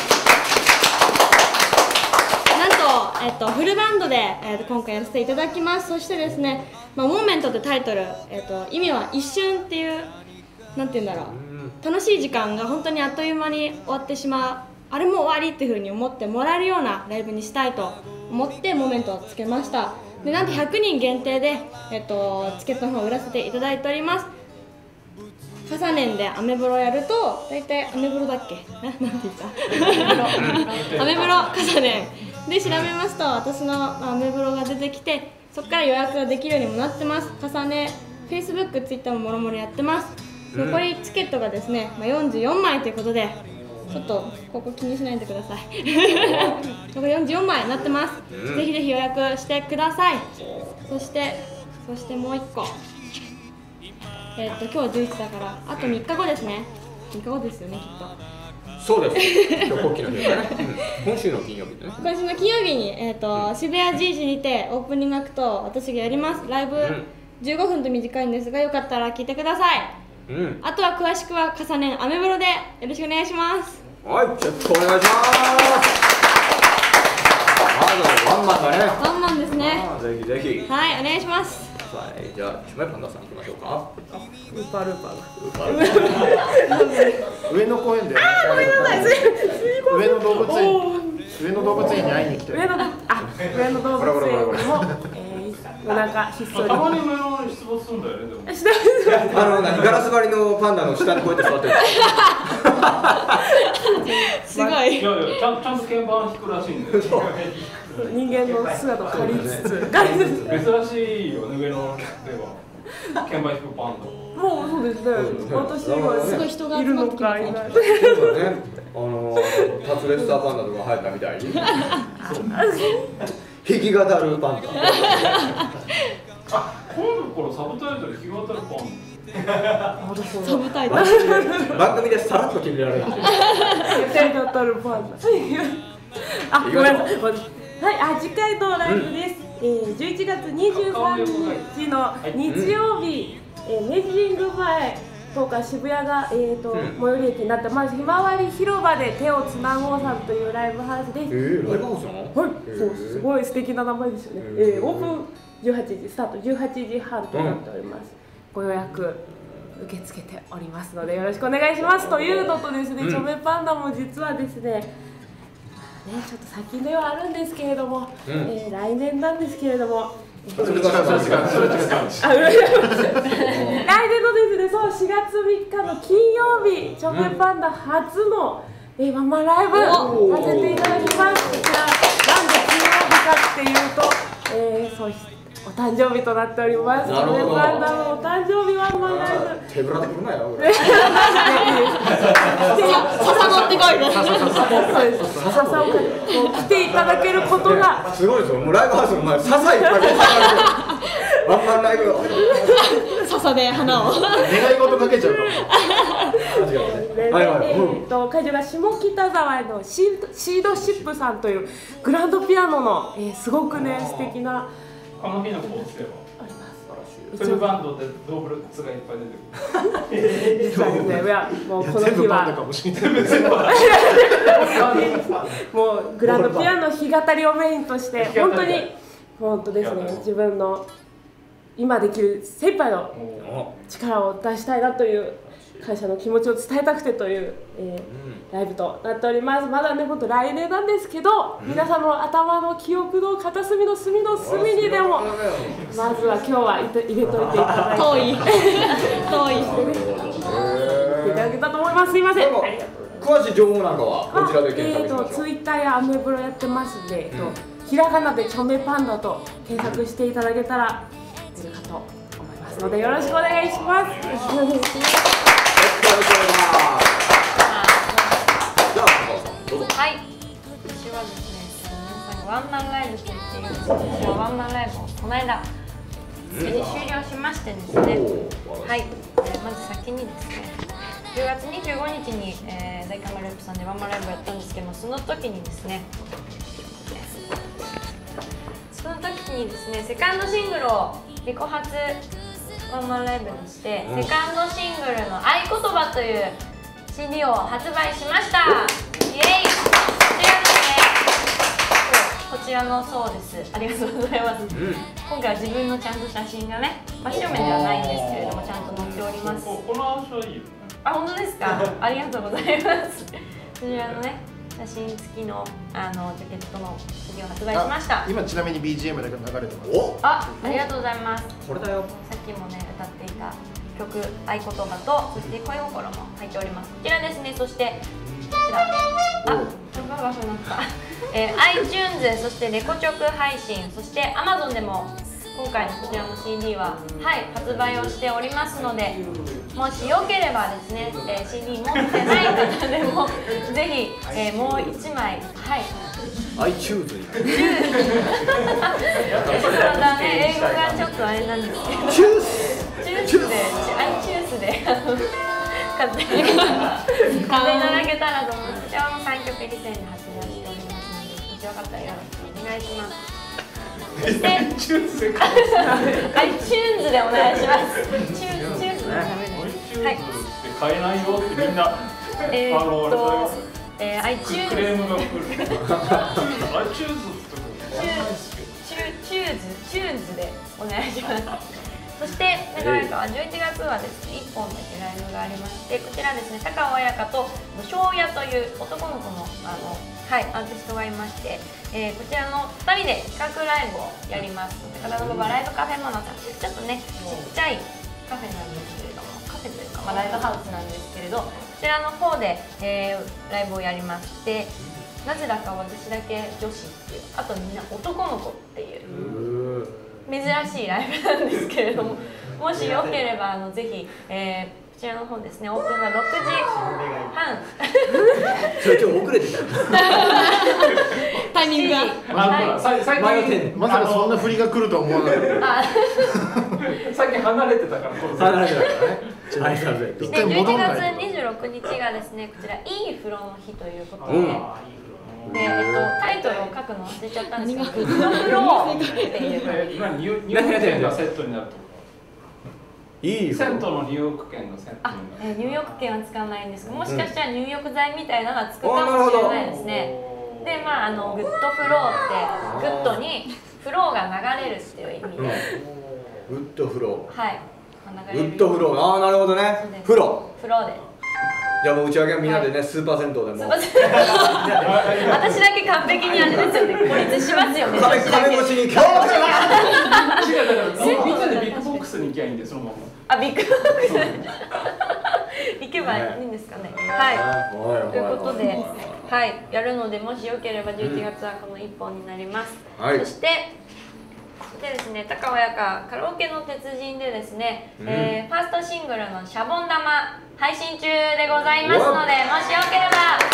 なんと、えっと、フルバンドで、えー、今回やらせていただきます。そしてですね、まあ、モーメントってタイトル、えー、と意味は一瞬っていうなんて言うんだろう、楽しい時間が本当にあっという間に終わってしまう、あれも終わりっていう風に思ってもらえるようなライブにしたいと思ってモーメントをつけました。でなんとひゃくにん限定で、えー、とチケットの方を売らせていただいております。カサネンでアメブロやると大体アメブロだっけな、なんて言ったアメブロカサネンで調べますと私のアメブロが出てきて、そこから予約ができるようにもなってます。カサネ Facebook、Twitter ももろもろやってます。残りチケットがですね、まあ、よんじゅうよんまいということでちょっとここ気にしないでください残りよんじゅうよんまいになってます。ぜひぜひ予約してください。そしてそしてもういっこ、えー、っと今日はじゅういちだからあとみっかごですね。みっかごですよね、きっと。 そうです。今日国旗の日だね、うん、今週の金曜日ね。 今週の金曜日に、えー、と渋谷ジージにてオープニングアクトを私がやります。ライブじゅうごふんと短いんですが、よかったら聞いてください。 うん、 あとは詳しくはかさねんアメブロでよろしくお願いします。 はい、ちょっとお願いします。まずワンマンだね。 ワンマンですね。 ぜひぜひ。 はい、お願いします。 はい、じゃあ、シュメパンダさん行きましょうか。 ルーパールーパーが上野公園で上野動物園上野動物園に会いに来て上野どあ上野動物園も、えー、夜中ひっそりたまに上野に出没するんだよね。でもしてますあの、何ガラス張りのパンダの下にこうやって座ってる。 すごい。 いやいや、ちゃんちゃんと鍵盤弾くらしいんだよ。 人間の姿を借りつつ借りつつ珍しいよね、上野では。鍵盤弾くパンダ。 もうそうですね。私がすごい人がいるの集まってきかいない。 そうだね。あのー、タツレッサーパンダとか生えたみたいに。弾き語るパンダ。 あ、今度このサブタイトル弾き語るパンダ。 サブタイトル。 番組でさらっと決められる。 弾き語るパンダ。あ、ごめんなさい。はい、あ、次回のライブです。えー、じゅういちがつにじゅうさんにちの日曜日、えー、明治神宮前とか渋谷が、えーと、最寄り駅になってます。ひまわり広場で手をつなごうさんというライブハウスです。 えー、ライブハウスなの？ はい、そう、すごい素敵な名前ですよね。えー、オープンじゅうはちじスタート、じゅうはちじはんとなっております。ご予約受け付けておりますのでよろしくお願いしますというのとですね、チョメパンダも実はですね。ね、ちょっと先ではあるんですけれども、うん、えー、来年なんですけれども、 それ違うそれ違うそれ違うあ、来年のですね、そうしがつみっかの金曜日、チョメパンダ初の、うん、えー、ワンマンライブさせていただきます。こちらなんで金曜日かっていうと、えー、そうお誕生日となっております。チョメパンダのお誕生日ワンマンライブ。 手ぶらで来るなよ。 笹持ってこいね。 そうです。笹を来ていただけることがすごいですよ。もうライブハウスの前笹いっぱい持ってワンマンライブ。 笹で花を。 願い事かけちゃうかも。 はいはい。えっと会場が下北沢のシードシードシップさんというグランドピアノの、えー、すごくね素敵な。 この日の構成はあります。 フルバンドでドーブルツがいっぱい出てくる。 実はですね、いやもうこの日はもうグランドピアノ弾き語りをメインとして本当に本当ですね、自分の今できる精一杯の力を出したいなという感謝の気持ちを伝えたくてという、えー、ライブとなっております。まだね、本当来年なんですけど、うん、皆さんの頭の記憶の片隅の隅の隅にでもまずは今日は入れといていただいて遠い遠いしてねいただけたと思います。すいません。 詳しい情報なんかはこちらで検索しましょう。 えーとツイッターやアメブロやってますんで、えーとひらがなでチョメパンダと検索していただけたら出るかと思いますのでよろしくお願いします。 はい、私はですね、皆さんにワンマンライブと言っているんですけど、私はワンマンライブをこの間無事終了しましてですね、はい、えー、まず先にですね、じゅうがつにじゅうごにちに、えー、大カマループさんでワンマンライブやったんですけども、その時にですね、その時にですね、セカンドシングルをレコ発ワンマンライブにして、セカンドシングルの「合言葉」という シーディー を発売しました。イエイ。こちらですね、こちらのそうです。ありがとうございます。うん、今回は自分のちゃんと写真がね、真正面ではないんですけれどもちゃんと載っております。 この話はいいよ。 あ、本当ですか。ありがとうございます。こちらのね、写真付きのあのジャケットの シーディー を発売しました。 今ちなみに ビージーエム で流れてます。 あ、ありがとうございます。 これだよ。 さっきもね歌っていた曲「合言葉」とそして「恋心」も入っております。こちらですね。そしてこちら、あ、ババフなった、えー、iTunes そしてレコチョク配信、そして Amazon でも今回のこちらの シーディー は、はい、発売をしておりますので、もしよければですね、えー、シーディー 持ってない方でもぜひ、えー、もういちまい、はい、 iTunes にまだね、英語がちょっとあれなんですけど、 チュースチュースで、iTunes で買って買っていただけたらと思います。こちらもさんきょく入りせんで発売しておりますので、もしよかったらよろしくお願いします。そして iTunes で買う iTunes チューンズでお願いします。チューンチューンズでダメアイです。 チューンズって買えないよってみんなえーっと、 あえー、 のクレー iTunes ムが来る。アイチューンズってチュチューズチューンズでお願いします。そしてメガワヤカはじゅういちがつはですねいっぽんだけライブがありまして、こちらですね高尾彩香と翔也という男の子のあのはいアーティストがいまして、えー、こちらのふたりで企画ライブをやりますので、片野バライブカフェモノさんというちょっとねちっちゃいカフェなんですけれども、カフェというか、まあ、ライブハウスなんですけれど、こちらの方で、えー、ライブをやりまして、なぜだか私だけ女子っていう、あとみんな男の子っていう珍しいライブなんですけれども、もしよければあのぜひ、えー、こちらの方ですね、オープンがろくじはんそれちょっと遅れてたタイミングがあの最近まさかそんな振りが来るとは思わなかった。 最近離れてたから離れてたからね。はい、 でじゅういちがつにじゅうろくにちがですね、こちらいい風呂の日ということで、うん、で、えっと、タイトルを書くの忘れちゃったんですけど、グッドフローっていう入浴券がセットになるといい銭湯の入浴券のセットになる。 あ、えー、入浴券は使わないんですけど、もしかしたら入浴剤みたいなのがつくかもしれないですね。で、まあ、あのグッドフローってグッドにフローが流れるっていう意味で、 グッドフロー、 はい、 グッドフロー、ああなるほどね、風呂風呂で、 じゃあもう打ち上げはみんなでね、スーパー銭湯でも私だけ完璧にあれですよね、孤立しますよね。 金越しに今日違う、だからみんなでビッグボックスに行きゃいいんで、そのまま。 あ、ビッグボックス行けばいいんですかね。はい、ということで、はい、やるので、もしよければじゅういちがつはこのいっぽんになります。そしてでですね、高尾彩香カラオケの鉄人でですね、うん、えー、ファーストシングルのシャボン玉配信中でございますので、もしよければ、はい、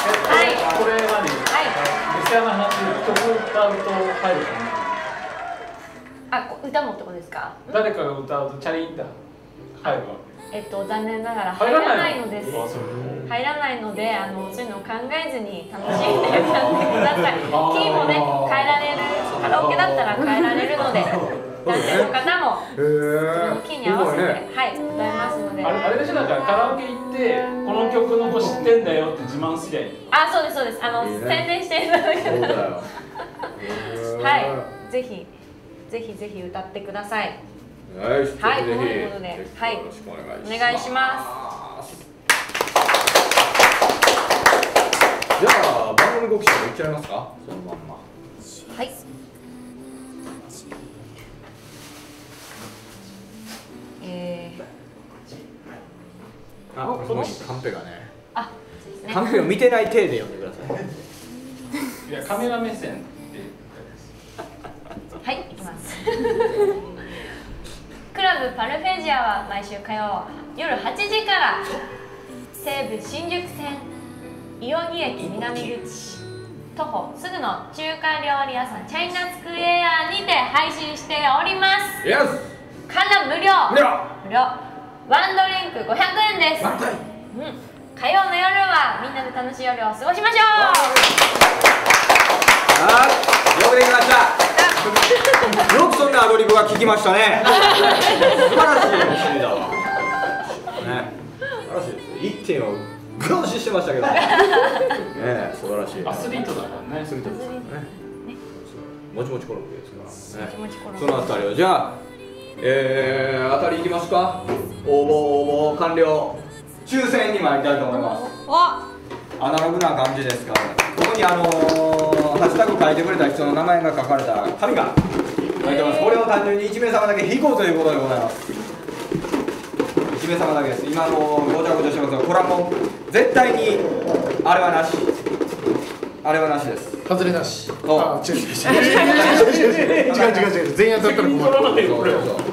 これ何？はい、実際の話、曲歌うと入るかあ、 な？ 歌もってことですか？ 誰かが歌うとチャリンって入るわけ。 えっと、残念ながら入らないのです。入らないので、あのそういうのを考えずに楽しんで歌ってください。キーもね、変えられる、カラオケだったら変えられるので、男性の方もそのキーに合わせて、はい、歌いますので。 あれ、あれでしょ、なんかカラオケ行って、この曲の子知ってんだよって自慢すりゃいい。 あ、そうですそうです。あの宣伝していただけたら、はい、ぜひぜひぜひ歌ってください。 はい、 はい、ということで、はい、お願いします。 じゃあ番組告知もいっちゃいますか、そのまんま。はい。 えー、あ、このカンペがね。 あ、そうですね。 カンペを見てない体で読んでください。 いや、カメラ目線で。 はい、いきます。クラブパルフェジアは毎週火曜夜はちじから西武新宿線井荻駅南口徒歩すぐの中華料理屋さんチャイナスクエアにて配信しております。 Yes! 観覧無料無料無料ワンドリンクごひゃくえんです。うん、火曜の夜はみんなで楽しい夜を過ごしましょう。 はい、よくできました。よくそんなアドリブが聞きましたね。素晴らしい楽しみだわ。ね、素晴らしいです。一点をグローシしてましたけど。ね、素晴らしい。 アスリートだからね。 アスリートですからね。もちもちコロッケですからね。 もちもちコロッケ。 そのあたりをじゃあ、えー、あたりいきますか。応募応募完了。抽選に参りたいと思います。アナログな感じですから、ここにあのー、ハッシュタグ書いてくれた人の名前が書かれた紙が書いてます。これを単純にいち名様だけ引こうということでございます。いち名様だけです。今のごちゃごちゃしてますが、これはもう絶対にあれはなし、あれはなしです。 外れなし。 あ、 違う違う違う違う違う違う違う、全員当たったら困る。そうそうそう、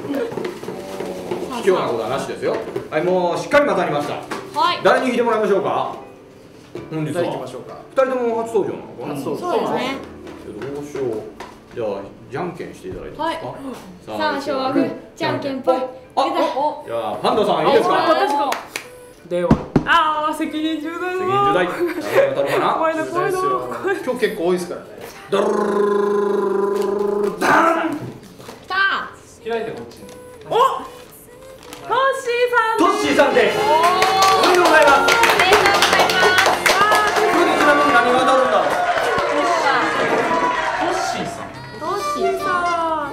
卑怯なことはなしですよ。はい、もうしっかり混ざりました。はい、誰に引いてもらいましょうか。本日はふたりとも初登場なのかな。 そうですね。 どうしよう。じゃあじゃんけんしていただいていいですか。 さあ、小学じゃんけんぽい。 あ、じゃあパンダさんいいですか。 私がでは、ああ責任重大だ。 責任重大。誰が当たるかな。 怖いな怖いな。 今日結構多いですからね。 ダルルルルダン。 来た。 開いてこっちに。 お、トッシーさん。 トッシーさんです。おめでとうございます。 おめでとうございます。 これちなみに何が当たるんだろう。 トッシーさん。 トッシーさん。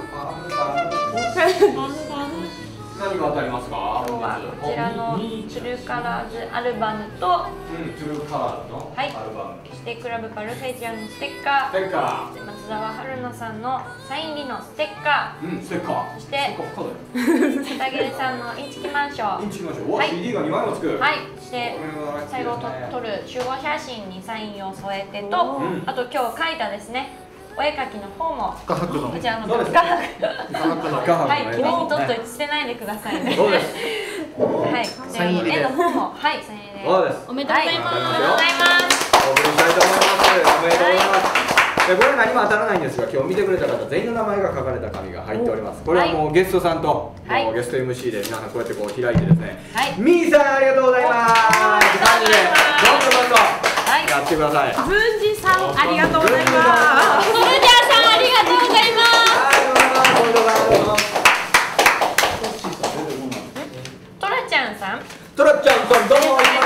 何が当たりますか。 今日はこちらのトゥルーカラーズアルバムと、 うん、トゥルーカラーのはい、 アルバム。 そしてクラブパルフェジアのステッカー、 ステッカそして松澤春菜さんのサイン入りのステッカー。うん、ステッカー。 ー、そして片桐さんのインチキマンション、 インチキマンション。お、 はいシーディー がにまいもつく。 はい、そして最後と撮る集合写真にサインを添えてと、 うんあと今日描いたですね、お絵描きの方も画伯のこちらのどうです画伯画伯のはい、記念に撮っといて捨てないでくださいね。 そうです。 はい、こちらの絵の方もはい、サイン入りで。 そうです。 おめでとうございます。 はい、おめでとうございます。 お送りしたいと思います。おめでとうございます。でこれ何も当たらないんですが、今日見てくれた方全員の名前が書かれた紙が入っております。これはもうゲストさんと、 はいもうゲスト エムシー で皆さんこうやってこう開いてですね、 はい、 ミーさんありがとうございます。感じでどんどんどんどんはい、 やってください。 ズンジさん、ありがとうございます。 それじゃあさんありがとうございます。 はい、おめでとうございます。 トラちゃんさん、 トラちゃんさんどうもお願いします。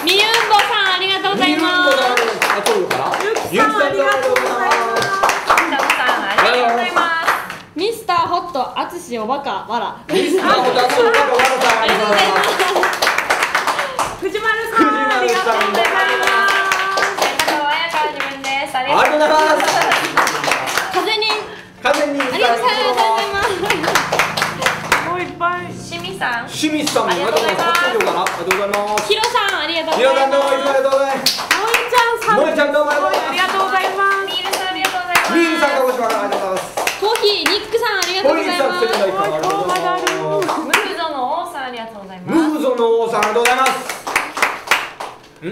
みゆんぼさんありがとうございます。 あ、撮るのかな。ゆきさんありがとうございます。 北野さんありがとうございます。 ミスターホットあつしおバカわら。 ミスターホタテの中原さんありがとうございます。 藤丸さん、ありがとうございます。 中川彩香自分です。ありありがとうございます。 風に風にありがとうございます。 もういっぱい。 しみさん、 清水さんもありがとうございます。初登場かな。ありがとうございます。 ひろさんありがとうございひろさんどうもます。 いつもありがとうございます。 萌えちゃんさん。 萌えちゃんどうもありありがとうございます。 ミールさんありがとうございます。 ミールさん鹿児島からありがとうございます。 コーヒーニックさんありがとうございホイーさん仙ます。 台からありがとうございます。 ムーゾの王さんありがとうございます。 ムーゾの王さんありがとうございます。ん？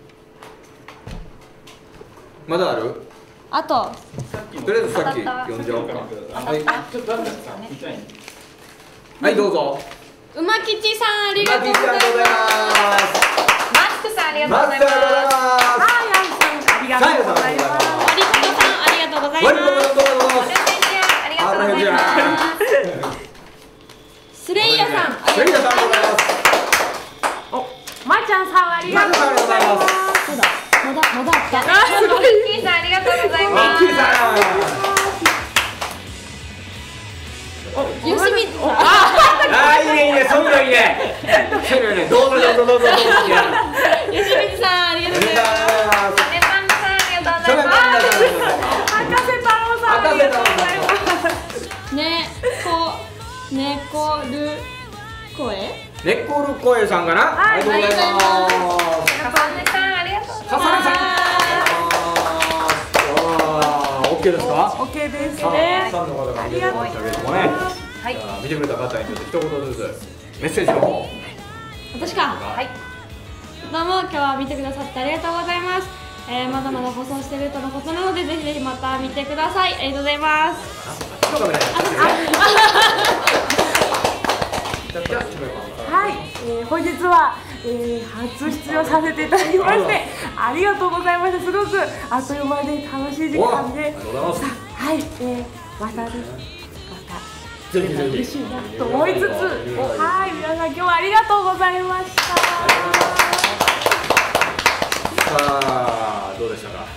まだある？ あととりあえずさっき読んじゃおうか。はい。 あ、 ちょっと待ってください。見たいね。 はいどうぞ。 馬吉さんありがとうごマキちゃんありがとうございざいまます。 マスクさんありがとうマございます。 スターありがとうございます。 あーやんさん、ありがとうございます。 す。割りことさんありがとうございワリコます。 さんどうもどうもマルセンちゃんありがとうございます。 スレイヤさんスレイヤさんありがとうございます。 お、まーちゃんさん、ありがとうございます。 そうだまだまだあった。 あ、すごい。ミッキーさんありがとうございます。 マッキーさん。 よしみずさんああいいねいいねそういうのいいね。そういうのいいね。どうぞどうぞどうぞどうぞ。 よしみずさんありがとうございます。 サメパンさんありがとうございます。 博士太郎さん、ありがとうございます。 ねこねこる声ネッコルコエさんかな。 はいありがとうございます。 カサネさんありがとうございます。 カサネさん。あーオッケーですか。 オッケーですさねあ。さんの方が見てましたけどもね。 はいじゃあ見てくれた方にちょっと一言ずつメッセージの方。 私か。 はい。 どうも今日は見てくださってありがとうございます。えー、まだまだ放送してるとのことなのでぜひぜひまた見てください。ありがとうございます。 そうかもね。 はい、えー、本日は、えー、初出場させていただきましてありがとうございました。すごくあっという間で楽しい時間で、 ありがとうございます。 はい、えー、またです。まぜひぜひた嬉しいなと思いつつ、はい、皆さん今日はありがとうございました。 さあどうでしたか。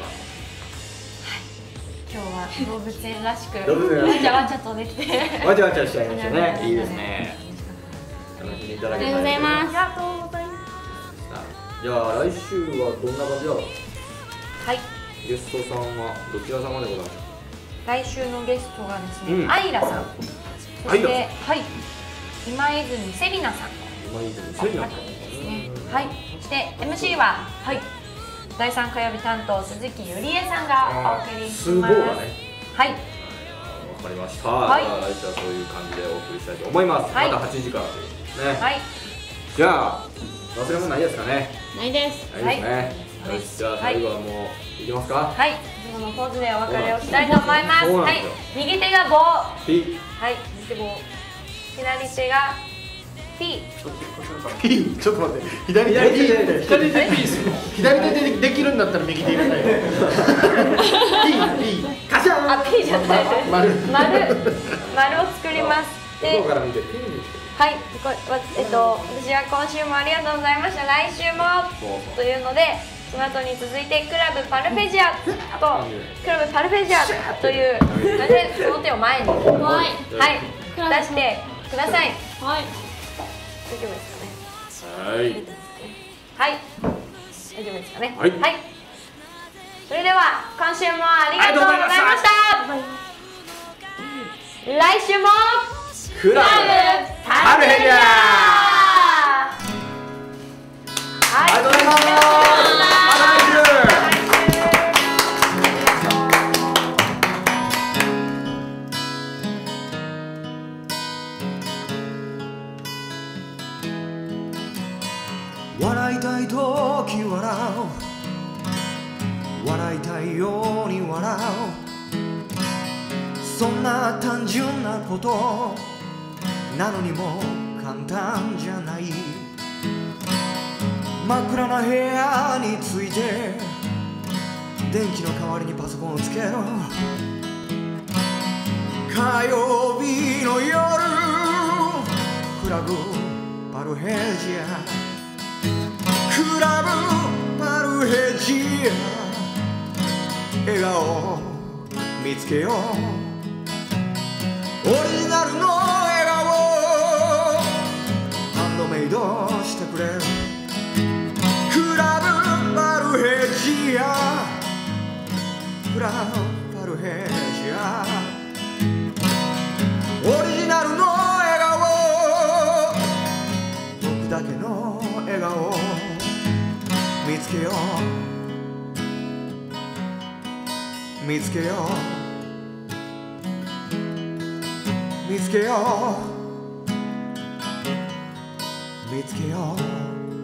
今日は動物園らしく動物園らしくわちゃわちゃとできてわちゃわちゃしちゃいましたね。いいですね。楽しんでいただけたらありがとうございますありがとうございます。 じゃあ来週はどんな感じだろう。 はい。 ゲストさんはどちら様でございますか。 来週のゲストがですうんね、アイラさん、そアイラしてはい、今泉セリナさん今いいですね。セリナさんですね。はい。そして エムシー ははい、だいさん火曜日担当鈴木ゆりえさんがお送りしすごいます。 わね。 はい。 わかりました。 はいじゃあ来週はそういう感じでお送りしたいと思います。 はいまたはちじからということですね。 はい。 じゃあ忘れ物ないですかね。 ないです。 ないですね。よしじゃあ最後はもういきますか。 はい。いつものポーズでお別れをしたいと思います。はいそうなんですよ。 右手が棒。はピい。右手棒。左手が P。 ピーちょっと待って左手ピーって左手ピースの。 左手でできるんだったら右手入れないよピーピーカシャンあ、P じゃない。 丸丸丸を作ります。 で向こうから見てピンにしてはいこわえっと私は今週もありがとうございました。来週もというので、その後に続いてクラブパルフェジアとクラブパルフェジアというので、その手を前にはいはい出してください。 はい大丈夫ですかね。 はいはい大丈夫ですかね。 はいはい、それでは今週もありがとうございました。来週もクラブパルフェジア。はい、 ありがとうございます。 笑いたいとき笑う笑いたいように笑うそんな単純なことなのにも簡単じゃない真っ暗な部屋について電気の代わりにパソコンをつけろ火曜日の夜クラブパルヘジアクラブパルヘジア笑顔見つけようオリジナルの笑顔ハンドメイドしてくれるクラブパルヘジアクラブパルヘジアオリジナルの笑顔僕だけの笑顔見つけよう見つけよう見つけよう見つけよう